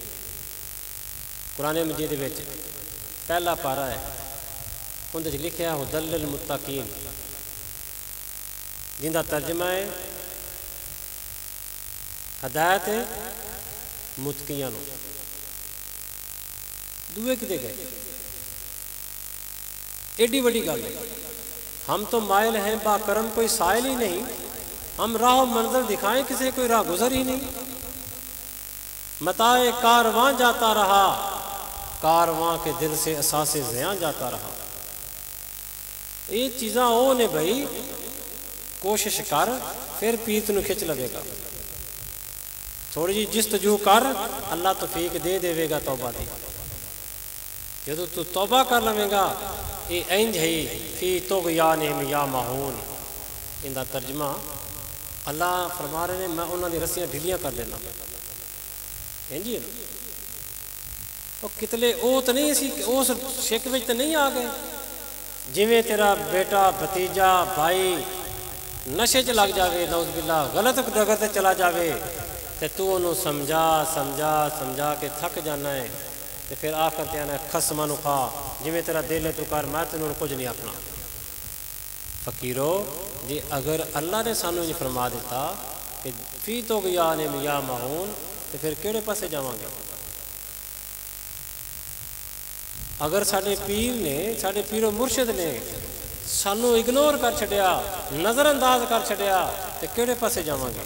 قرآن مجید وچ پہلا پارا ہے اندر لکھیا ہدل للمتقین جن کا ترجمہ ہے ہدایت متقیاں نو. دوے کتے گئے ایڈی بڑی گل ہے. ہم تو مائل ہیں با کرم کوئی سائل ہی نہیں. ہم راہ و منظر دکھائیں کسی کوئی راہ گزر ہی نہیں. متاع کارواں جاتا رہا کارواں کے دل سے اساس زیاں جاتا رہا. یہ چیزاں وہ نے بھائی کوشش کر پھر پیت نو کھچ لگے گا. تھوڑی جی جستجو کر اللہ توفیق دے دے گا توبہ دی. جدو تو توبہ کر لوے گا یہ انج ہے فی طغیانہم یا ماہون. ان کا ترجمہ اللہ فرما رہے ہیں میں انہوں نے رسیاں ڈھیلیاں کر دینا. انج ہے نا وہ کتلے وہ تو نہیں سی اس شک وچ تو نہیں آ گئے. جویں تیرا بیٹا بھتیجا بھائی نشے چ لگ جاوے نعوذ باللہ غلط ڈگر تے چلا جاوے تے تو انہوں سمجھا سمجھا سمجھا کے تھک جانا ہے تے پھر آخر تے آنا ہے خسمہ نو کھا جویں تیرا دل ہے تو کر میں تینوں کچھ نہیں آکھنا. فقیرو جی اگر اللہ نے سانو یہ فرما دیتا کہ فی طغیانہم یا ماہون تو پھر کیڑے پاسے جاواں گے؟ अगर साढ़े पीर ने साढ़े पीरो मुर्शिद ने सानू इग्नोर कर छड़िया, नज़रअंदाज कर छड़िया, तो किहड़े पासे जावांगे?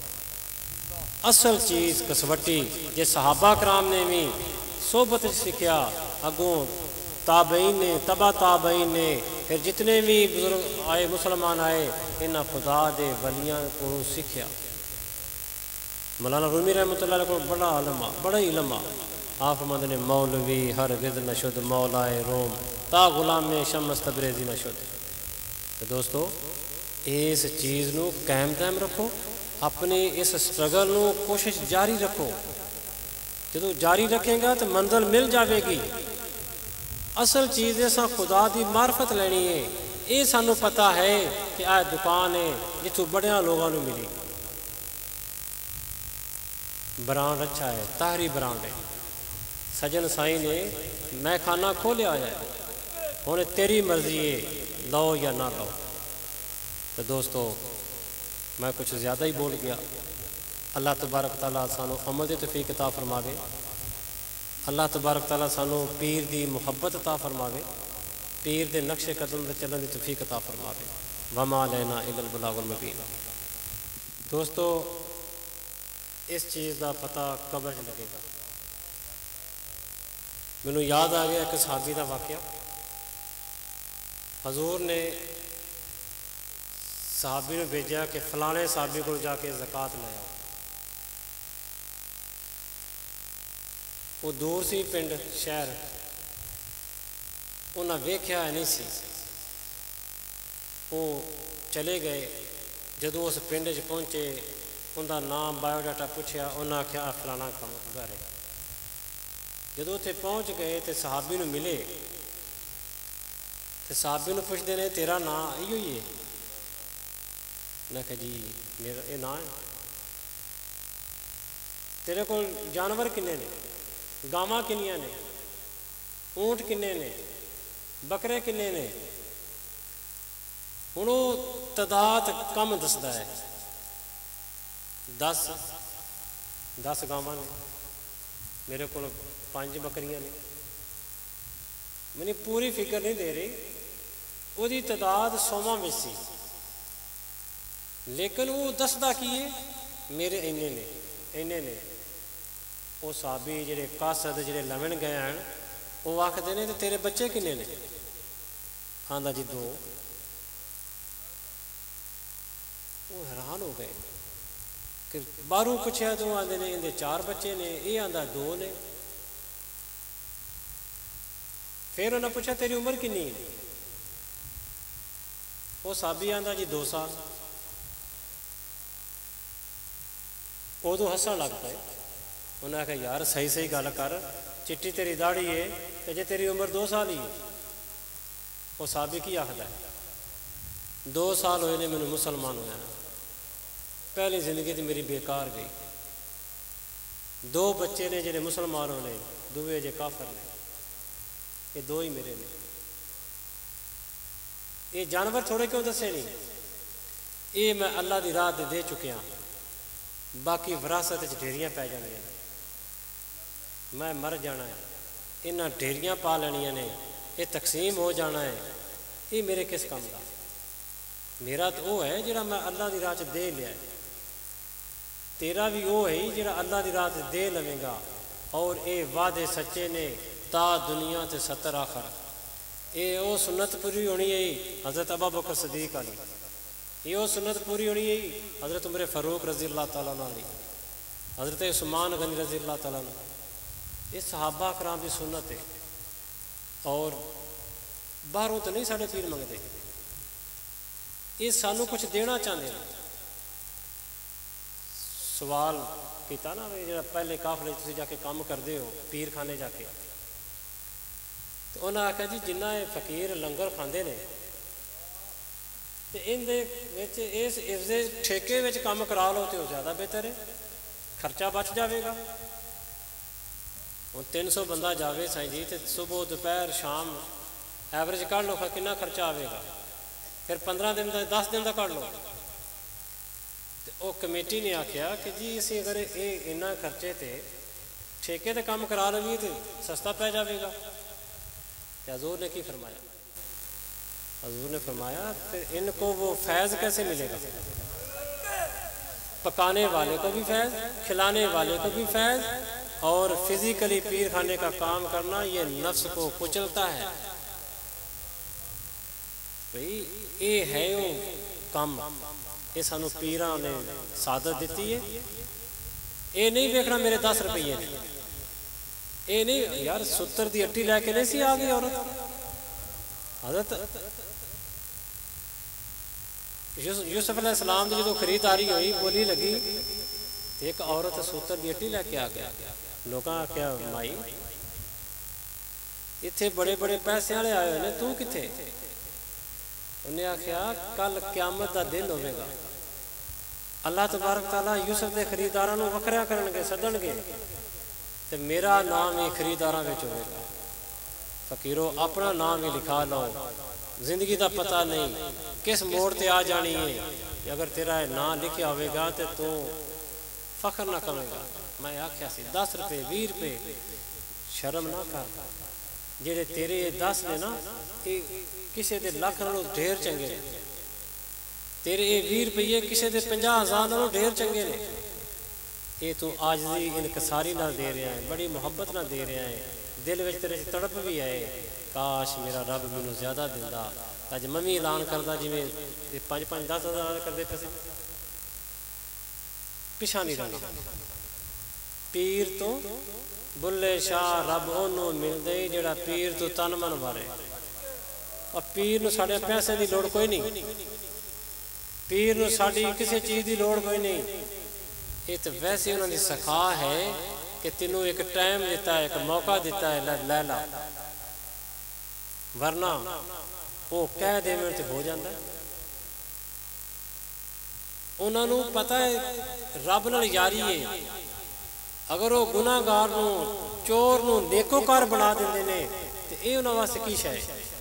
असल चीज़ कसवटी जे सहाबा कराम ने भी सोबत सीखिया, अगों ताबईन ने, तबा ताबईन ने, फिर जितने भी बुजुर्ग आए मुसलमान आए, इन्हां खुदा दे वलियां को सीखिया। मौलाना रूमी रहमतुल्लाह को बड़ा इल्म बड़ा इल्म आप फरमाते ने मौलवी हर गिद नशुद मौलाए रोम ता गुलाम शमस तबरेजी नशुद। तो दोस्तों इस चीज़ नू कायम दायम रखो, अपनी इस स्ट्रगल नू कोशिश जारी रखो। जो जारी रखेगा तो मंजिल मिल जाएगी। असल चीज़ असां खुदा की मार्फत लेनी है। ये सानू पता है कि आ दुकान है जितों बड़िया लोगों को मिली, ब्रांड अच्छा है, ताहरी ब्रांड है। सजन साई ने मैं खाना खोलिया है, हुण तेरी मर्जी है, लो या ना लो। तो दोस्तों मैं कुछ ज़्यादा ही बोल गया। अल्लाह तबारक तआला सानू अमल दी तौफीक अता फरमावे। अल्लाह तबारक तआला सानू पीर दी मुहब्बत अता फरमावे, पीर दे नक्शे कदम दे चलण दी तौफीक अता फरमावे। वमा लैना इल्लल बलागुल मुबीन। दोस्तों इस चीज़ का पता कब्र च लगेगा। मैनू याद आ गया एक सहाबी का वाक़या। हजूर ने सहाबी ने भेजा कि फलाने सहाबी को जाके ज़कात ले आओ। वो दूर सी पिंड शहर, उन्हें वेख्या नहीं सी। वो चले गए। जदों उस पिंड च पहुँचे, उनका नाम बायोडाटा पूछया, उन्हें आख्या फलाना काम घर है। जदों उत्थे पहुँच गए तो सहाबी नूं मिले, तो सहाबी नूं पुछदे ने तेरा नाम इहो ही है? उन्हें कहा जी मेरा ये नाम है। तेरे को जानवर किन्ने ने, गावां किन्नियां ने, ऊंट किन्ने ने, बकरे किन्ने ने? हुण वो तादाद कम दसदा है। दस दस गावां ने, मेरे को पांच बकरियां ने। मैंने पूरी फिगर नहीं दे रही, उसकी तादाद सौवां में सी, लेकिन वो दसदा की है मेरे इन्ने ने इन्ने ने। वो साबी जेडे कासद जेडे लवन गए हैं, वो आखते ने तेरे बच्चे किन्ने ने? आंदा जी दो। वो हैरान हो गए कि बाहरों पूछया तो आते ने इनके चार बच्चे ने, ये आंदा दो ने। फिर उन्हें पूछा तेरी उम्र किन्नी है? वो साबी आंदा जी दो साल। उदों हसन लग पाए। उन्हें आखिया यार सही सही गल कर, चिट्टी तेरी दाढ़ी है तो जे तेरी उम्र दो साल ही है। वो साबी की आखदा है दो साल होए ने मैनू मुसलमान होया, पहली जिंदगी तो मेरी बेकार गई। दो बच्चे ने जेडे मुसलमान होने, दुए जे काफर ने, ये दो ही मेरे ने। ये जानवर थोड़े क्यों दसे नहीं? ये मैं अल्लाह की राह दे चुकिया, बाकी विरासत ढेरियां पै जानियां, मैं मर जाना है, इन्हां ढेरियां पा लैनियां ने, ये तकसीम हो जाना है। ये मेरे किस काम का? मेरा तो वो है जिहड़ा मैं अल्लाह की राह च दे लिया है। तेरा भी वो है जिहड़ा अल्लाह की राह च दे लवेगा। और ये वादे सच्चे ने ता दुनिया ते सत्तर आखर। ये वो सुन्नत पूरी होनी है हज़रत अबू बकर सदीक अली, ये वो सुन्नत पूरी होनी है हज़रत उमर फ़ारूक रज़ी अल्लाह तआला अन्हु, हज़रत उस्मान गनी रज़ी अल्लाह तआला अन्हु। ये सहाबा कराम की सुन्नत है। और बाहरों तो नहीं साढ़े पीर मंगते, ये सानू कुछ देना चाहते हैं। सवाल किया ना जो पहले काफले तुम जाके काम करते हो पीर खाने जाके, तो उन्हें आख्या जी जिन्ना ये फकीर लंगर खाते हैं तो इनके इस इसके ठेके में काम करा लो तो ज़्यादा बेहतर है, खर्चा बच जाएगा। हूँ तीन सौ बंदा जाए साईं जी, तो सुबह दोपहर शाम एवरेज कढ़ लो कितना खर्चा आएगा। फिर पंद्रह दिन का दस दिन का कढ़ लो। तो वो कमेटी ने आख्या कि जी असी अगर ये इन्ना खर्चे ते ठेके ते काम करा लवीए तो सस्ता पै जाएगा। حضور نے کی فرمایا؟ حضور نے فرمایا پھر ان کو وہ فیض کیسے ملے گا؟ پکانے والے کو بھی فیض، کھلانے والے کو بھی فیض، اور فزیکلی پیر خانے کا کام کرنا یہ نفس کو کچلتا ہے. بھئی یہ ہے وہ کام، یہ سانو پیراں نے سعادت دیتی ہے. یہ نہیں دیکھنا میرے دس روپیے نے، یہ نہیں یار ستر دی اٹھی لے کے نہیں سی آ گئی عورت. حضرت یوسف علیہ السلام کی جو خریداری ہوئی بولی لگی، ایک عورت ستر دی اٹھی لے کے آ گیا. لوگاں کیا مائی اتنے بڑے بڑے پیسے والے آئے ہوئے نے، تو کتنے؟ انہیں آخیا کل قیامت دا دن ہوئے گا، اللہ تبارک تعالیٰ یوسف دے خریداراں نوں وکھرا کرن گے، سدن گے، تے میرا نام ہی خریداراں وچ ہوئے گا. فقیرو اپنا نام ہی لکھا لو، زندگی دا پتہ نہیں کس موڑ تے آ جانی ہے. اگر تیرا نام لکھیا ہوئے گا تے تو فخر نہ کرے گا. میں آخیا سی دس روپے بھی روپے شرم نہ کر، جڑے تیرے دس نے نا کسی دے لاکھ نالوں ڈھیر چنگے نے، تیرے یہ بھی روپیے کسی دے پنجا ہزار نالوں ڈھیر چنگے نے. یہ تو عاجزی انکساری نہ دے رہا ہے، بڑی محبت نہ دے رہا ہے. دل وچ تیرے تڑپ بھی آئے کاش میرا رب مینوں زیادہ دیندا. اج ممی اعلان کردا جویں پانچ پانچ دس ہزار کردے پے سی، پیچھا نہیں رہنا. پیر تو بلے شاہ رب انہوں ملدے جڑا پیر تو تن من وارے. اور پیر نو ساڈے پیسے دی لوڑ کوئی نہیں، پیر نو ساڈی کسی چیز دی لوڑ کوئی نہیں. یہ تو ویسے انہوں نے سکھا ہے کہ تینوں ایک ٹائم دیتا ہے، ایک موقع دیتا ہے لے لا، ورنہ وہ کہہ دے میں تے ہو جاتا ہے. انہوں نے پتہ ہے رب نال یاری ہے. اگر وہ گناہ گار نو چور نو نیکوکار بنا دیندے نے تے اے انہاں واسطے کی شے؟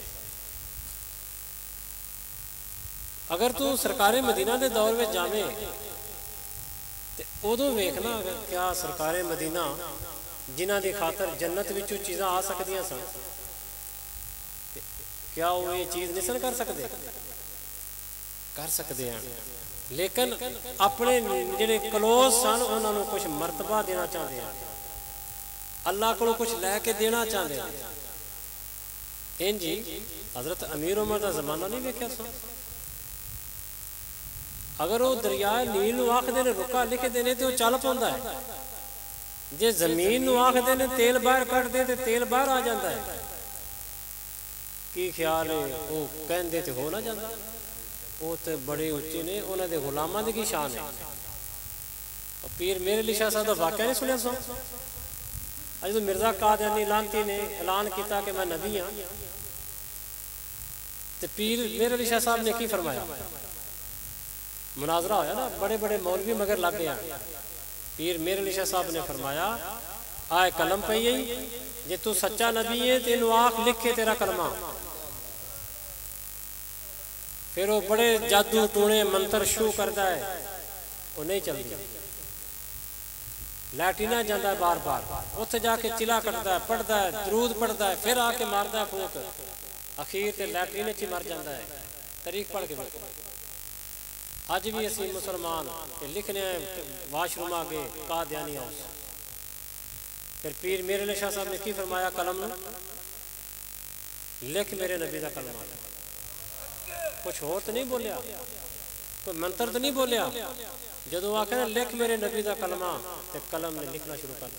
اگر تو سرکار مدینہ دے دور میں جاویں تے ادوں ویکھنا کیا سرکار مدینہ جنہاں دی خاطر جنت وچوں چیزاں آ سکدیاں سن، کیا وہ یہ چیز نہیں سن کر سکتے؟ کر سکتے ہیں، لیکن اپنے جڑے کلوز سن انہوں نے کچھ مرتبہ دینا چاہتے ہیں، اللہ کو کچھ لے کے دینا چاہتے ہیں. این جی حضرت امیر عمر دا زمانہ نہیں دیکھا سو. اگر وہ دریائے نیل نو آکھ دے نے رکا لکھ دینے تو چل پوندا ہے، جے زمین نو آکھ دے نے تیل باہر کٹ دے تے تیل باہر آ جاتا ہے. کی خیال ہے وہ کہن دے تے ہو نہ جاتا؟ وہ تو بڑے اچے نے، انہوں نے غلاماں دی کی شان ہے. اور پیر میرے علی شاہ صاحب دا واقعہ نہیں سنیا سو؟ اج تو مرزا قادیانی لانتی نے اعلان کیتا کہ میں نبی ہاں، تے پیر میرے علی شاہ صاحب نے کی فرمایا؟ مناظرہ ہویا نا، بڑے بڑے مولوی مگر لگ گیا. پیر میرے علی شاہ صاحب نے فرمایا آئے قلم پئی گئی، جے تو سچا نبی ہے تینوں آنکھ لکھے تیرا کلمہ. پھر وہ بڑے جادو ٹونے منتر شو کرتا ہے، وہ نہیں چلتی. لیٹرینا جاتا ہے بار بار، اتنے جا کے چلا کٹتا ہے، پڑھتا ہے، درود پڑھتا ہے، پھر آ کے مارتا ہے پھونک، اخیر تے لیٹرینے چ مر جاتا ہے. تاریخ پڑھ کے اج بھی اسی مسلمان لکھنے ہیں واش روم آگے قادیانی ہاؤس. پھر پیر میرے علی شاہ صاحب نے کی فرمایا؟ قلم لکھ میرے نبی کا کلمہ. کچھ اور تو نہیں بولیا، کوئی منتر تو نہیں بولیا. جدو آخر لکھ میرے نبی کا کلمہ تے قلم نے لکھنا شروع کرتا.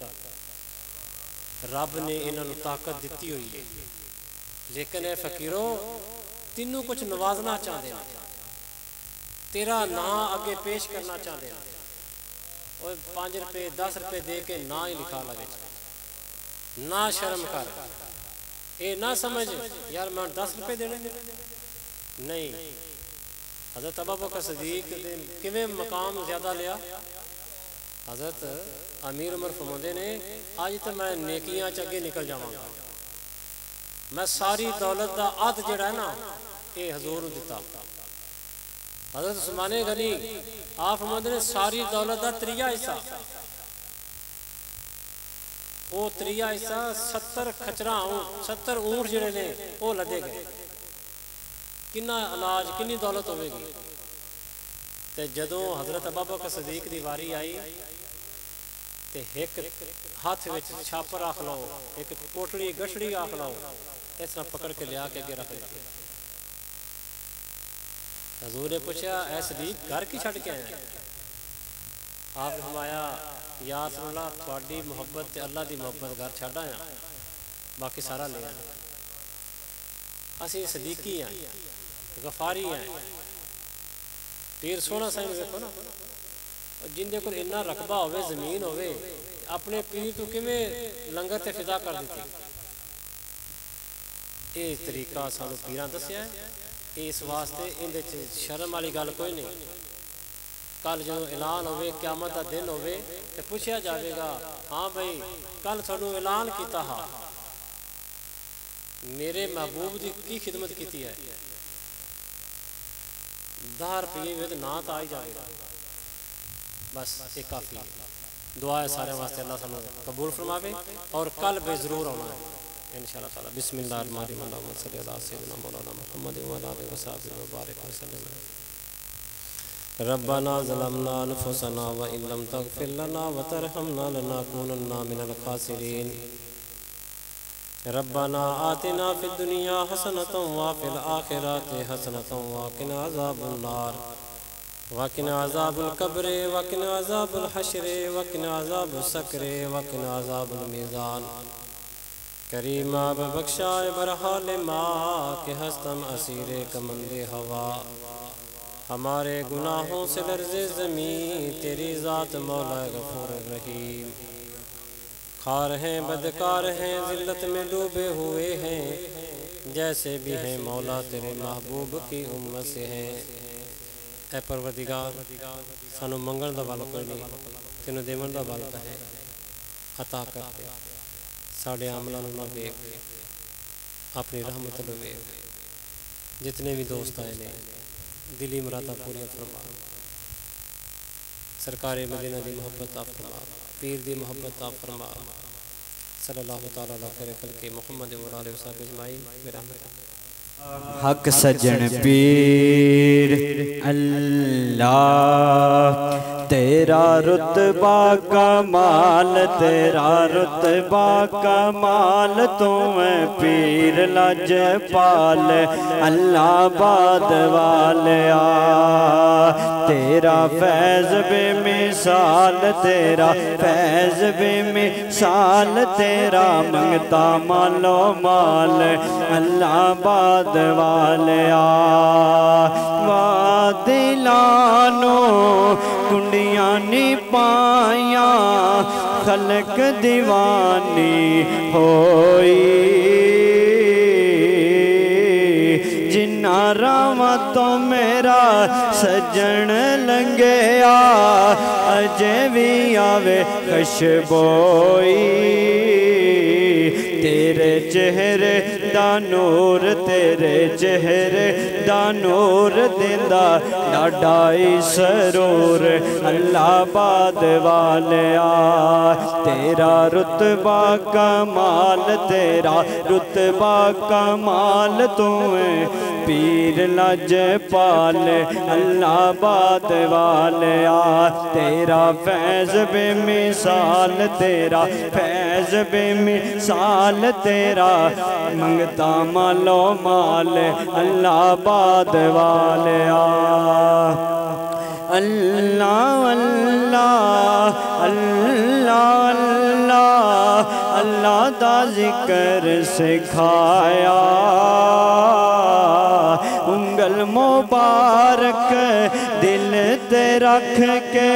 رب نے انہوں طاقت دیتی ہوئی ہے، لیکن اے فقیرو تینوں کچھ نوازنا چاہتے ہیں، تیرا نام اگے پیش کرنا چاہتے ہیں. اور پانچ روپے دس روپے دے کے نہ ہی لکھا لگے. نہ شرم کر، اے نہ سمجھ یار میں دس روپے دینے نہیں. حضرت ابو بکر صدیق کیویں مقام زیادہ لیا؟ حضرت امیر عمر فرماندے نے اج تو میں نیکیاں چ اگے نکل جاواں گا، میں ساری دولت دا آدھ جڑا ہے نا یہ حضور نو دتا. حضرت عثمان غنی آپ فرماندے نے ساری دولت دا تریا حصہ وہ تریا حصہ ستر کھچراں ستر اونٹ جڑے نے وہ لدے گئے کنا اناج کنی دولت ہوئے گی تے جدوں حضرت ابوبکر صدیق دی واری آئی تے ایک ہاتھ وچ چھاپر آکھ لو ایک کوٹڑی گشڑی آکھ لو اس طرح پکڑ کے لیا کے اگے رکھ دیتے حضور نے پوچھا اے صدیق گھر کی چھڑ کے آئے آپ نے فرمایا یا رسول اللہ تھوڑی محبت تے اللہ دی محبت گھر چھڑ آیا باقی سارا لے آیا اسی صدیقی ہیں غفاری ہیں پیر سونا سائن دیکھو نا جن دے کول اتنا رقبہ ہوئے زمین ہوئے اپنے پیر تو کیویں لنگر تے فدا کر دیتی یہ طریقہ سانو پیراں دسیا ہے اس واسطے اندے شرم والی گل کوئی نہیں کل جو اعلان ہوئے قیامت کا دن ہوئے تے پوچھا جاوے گا ہاں بھائی کل سانو اعلان کیتا ہا میرے محبوب دی کی خدمت کیتی ہے دہ روپیے میں تو نہ تو آ ہی جائے گا بس یہ کافی ہے دعا ہے سارے واسطے اللہ سانو قبول فرماوے اور کل بے ضرور ہونا ہے انشاءاللہ تعالی بسم اللہ الرحمن الرحیم اللہم صلی علی سیدنا مولانا محمد وعلی آلہ وصحبہ وبارک وسلم ربنا ظلمنا انفسنا وان لم تغفر لنا وترحمنا لنكونن من الخاسرین ربنا آتنا فی الدنیا حسنة وفی الآخرات حسنة وقنا عذاب النار وقنا عذاب القبر وقنا عذاب الحشر وقنا عذاب السکر وقنا عذاب المیزان کریم آب بخشائے برحال ماں کہ ہستم اسیر کمند ہوا ہمارے گناہوں سے لرز زمین تیری ذات مولا غفور رحیم خار ہیں بدکار ہیں ذلت میں ڈوبے ہوئے ہیں جیسے بھی ہیں مولا تیرے محبوب کی امت سے ہیں اے پروردگار سانو منگن دا والا کوئی نہیں تینوں دیون دا والا ہے عطا کرتے ساڑھے عملہ نہ بیک اپنی رحمت لو بیک جتنے بھی دوست آئے نے دلی مرادہ پوری فرما سرکار مدینہ دی محبت آپ فرما پیر دی محبت آپ فرما صلی اللہ تعالیٰ علیہ خیر خلق محمد وعلیہ وسلم اجمعین برحمتہ حق سجن پیر اللہ تیرا رتبہ کمال تیرا رتبہ کمال تمہیں پیر لج پال اللہ باد والیا تیرا فیض بے مثال تیرا فیض بے مثال تیرا منگتا مالو مال اللہ باد والیا وادلانو کنڈیاں نی پائیاں خلق دیوانی ہوئی جنہ راواں تو میرا سجن لنگیا اجے بھی آوے خوشبوئی تیرے چہرے دا نور تیرے چہرے دا نور دیندا ڈاڈائی سرور اللہ باد والیا تیرا رتبہ کمال تیرا رتبہ کمال تمہیں پیر لج پال اللہ باد والیا تیرا فیض بے مثال تیرا فیض بے مثال تیرا منگتا مالو مال اللہ باد والیا اللہ اللہ اللہ اللہ اللہ دا ذکر سکھایا انگل مبارک دل تے رکھ کے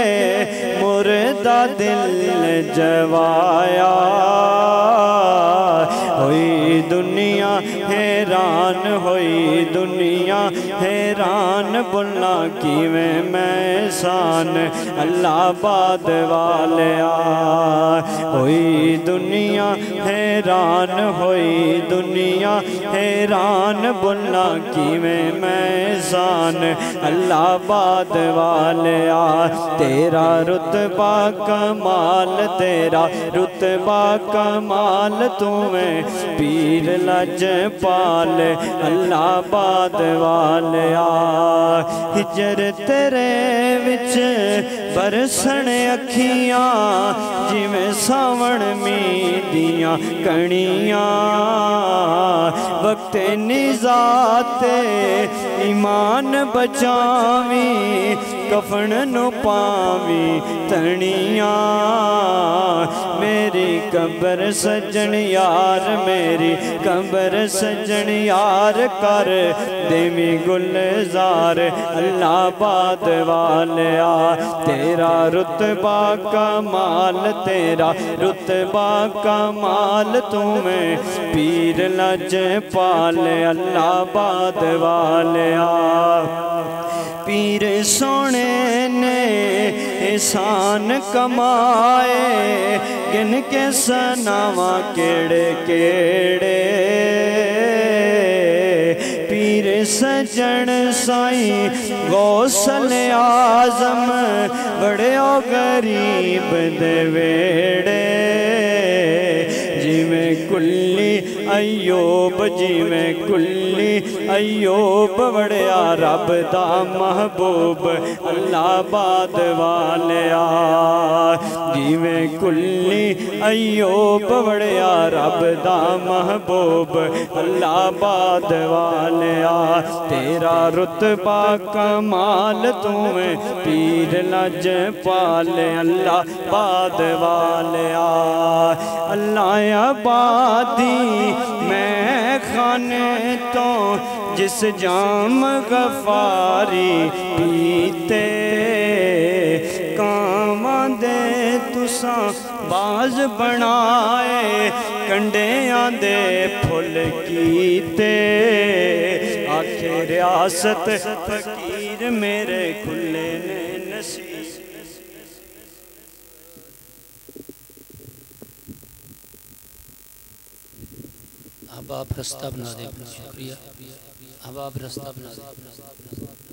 مردہ دل جوایا ہوئی دنیا حیران ہوئی دنیا حیران بولنا کیویں میں احسان اللہ باد والیا ہوئی دنیا حیران ہوئی دنیا حیران بولنا کیویں میں احسان اللہ باد والیا تیرا رتبہ کمال تیرا رتبہ کمال تمہیں پیر لج پال اللہ باد والیا ہجر تیرے وچ برسن اکھیاں جویں ساون می دیاں کڑیاں وقت نزاع ایمان بچاویں کفن نو پاویں تنیاں میری قبر سجن یار میری قبر سجن یار کر دیویں گلزار اللہ باد والیا تیرا رتبہ کمال تیرا رتبہ کمال تمہیں پیر لج پال اللہ باد والیا پیر سونے نے احسان کمائے گن کے سناواں کیڑے کیڑے پیر سجن سائیں غوث اعظم بڑے او غریب دے ویڑے جی میں کلی ایوب جی میں کلی ایوب وڑیا رب دا محبوب اللہ باد والیا جی میں کلی ایوب وڑیا رب دا محبوب اللہ باد والیا تیرا رتبہ کمال تمہیں پیر لج پال اللہ باد والیا اللہ آبادی میں خانے تو جس جام غفاری پیتے کاماں دے تساں باز بنائے کنڈیاں دے پھل کیتے آکھے ریاست فقیر میرے کھلے نے نصیب اب آپ رستہ بنا دیں شکریہ اب آپ رستہ بنا دیں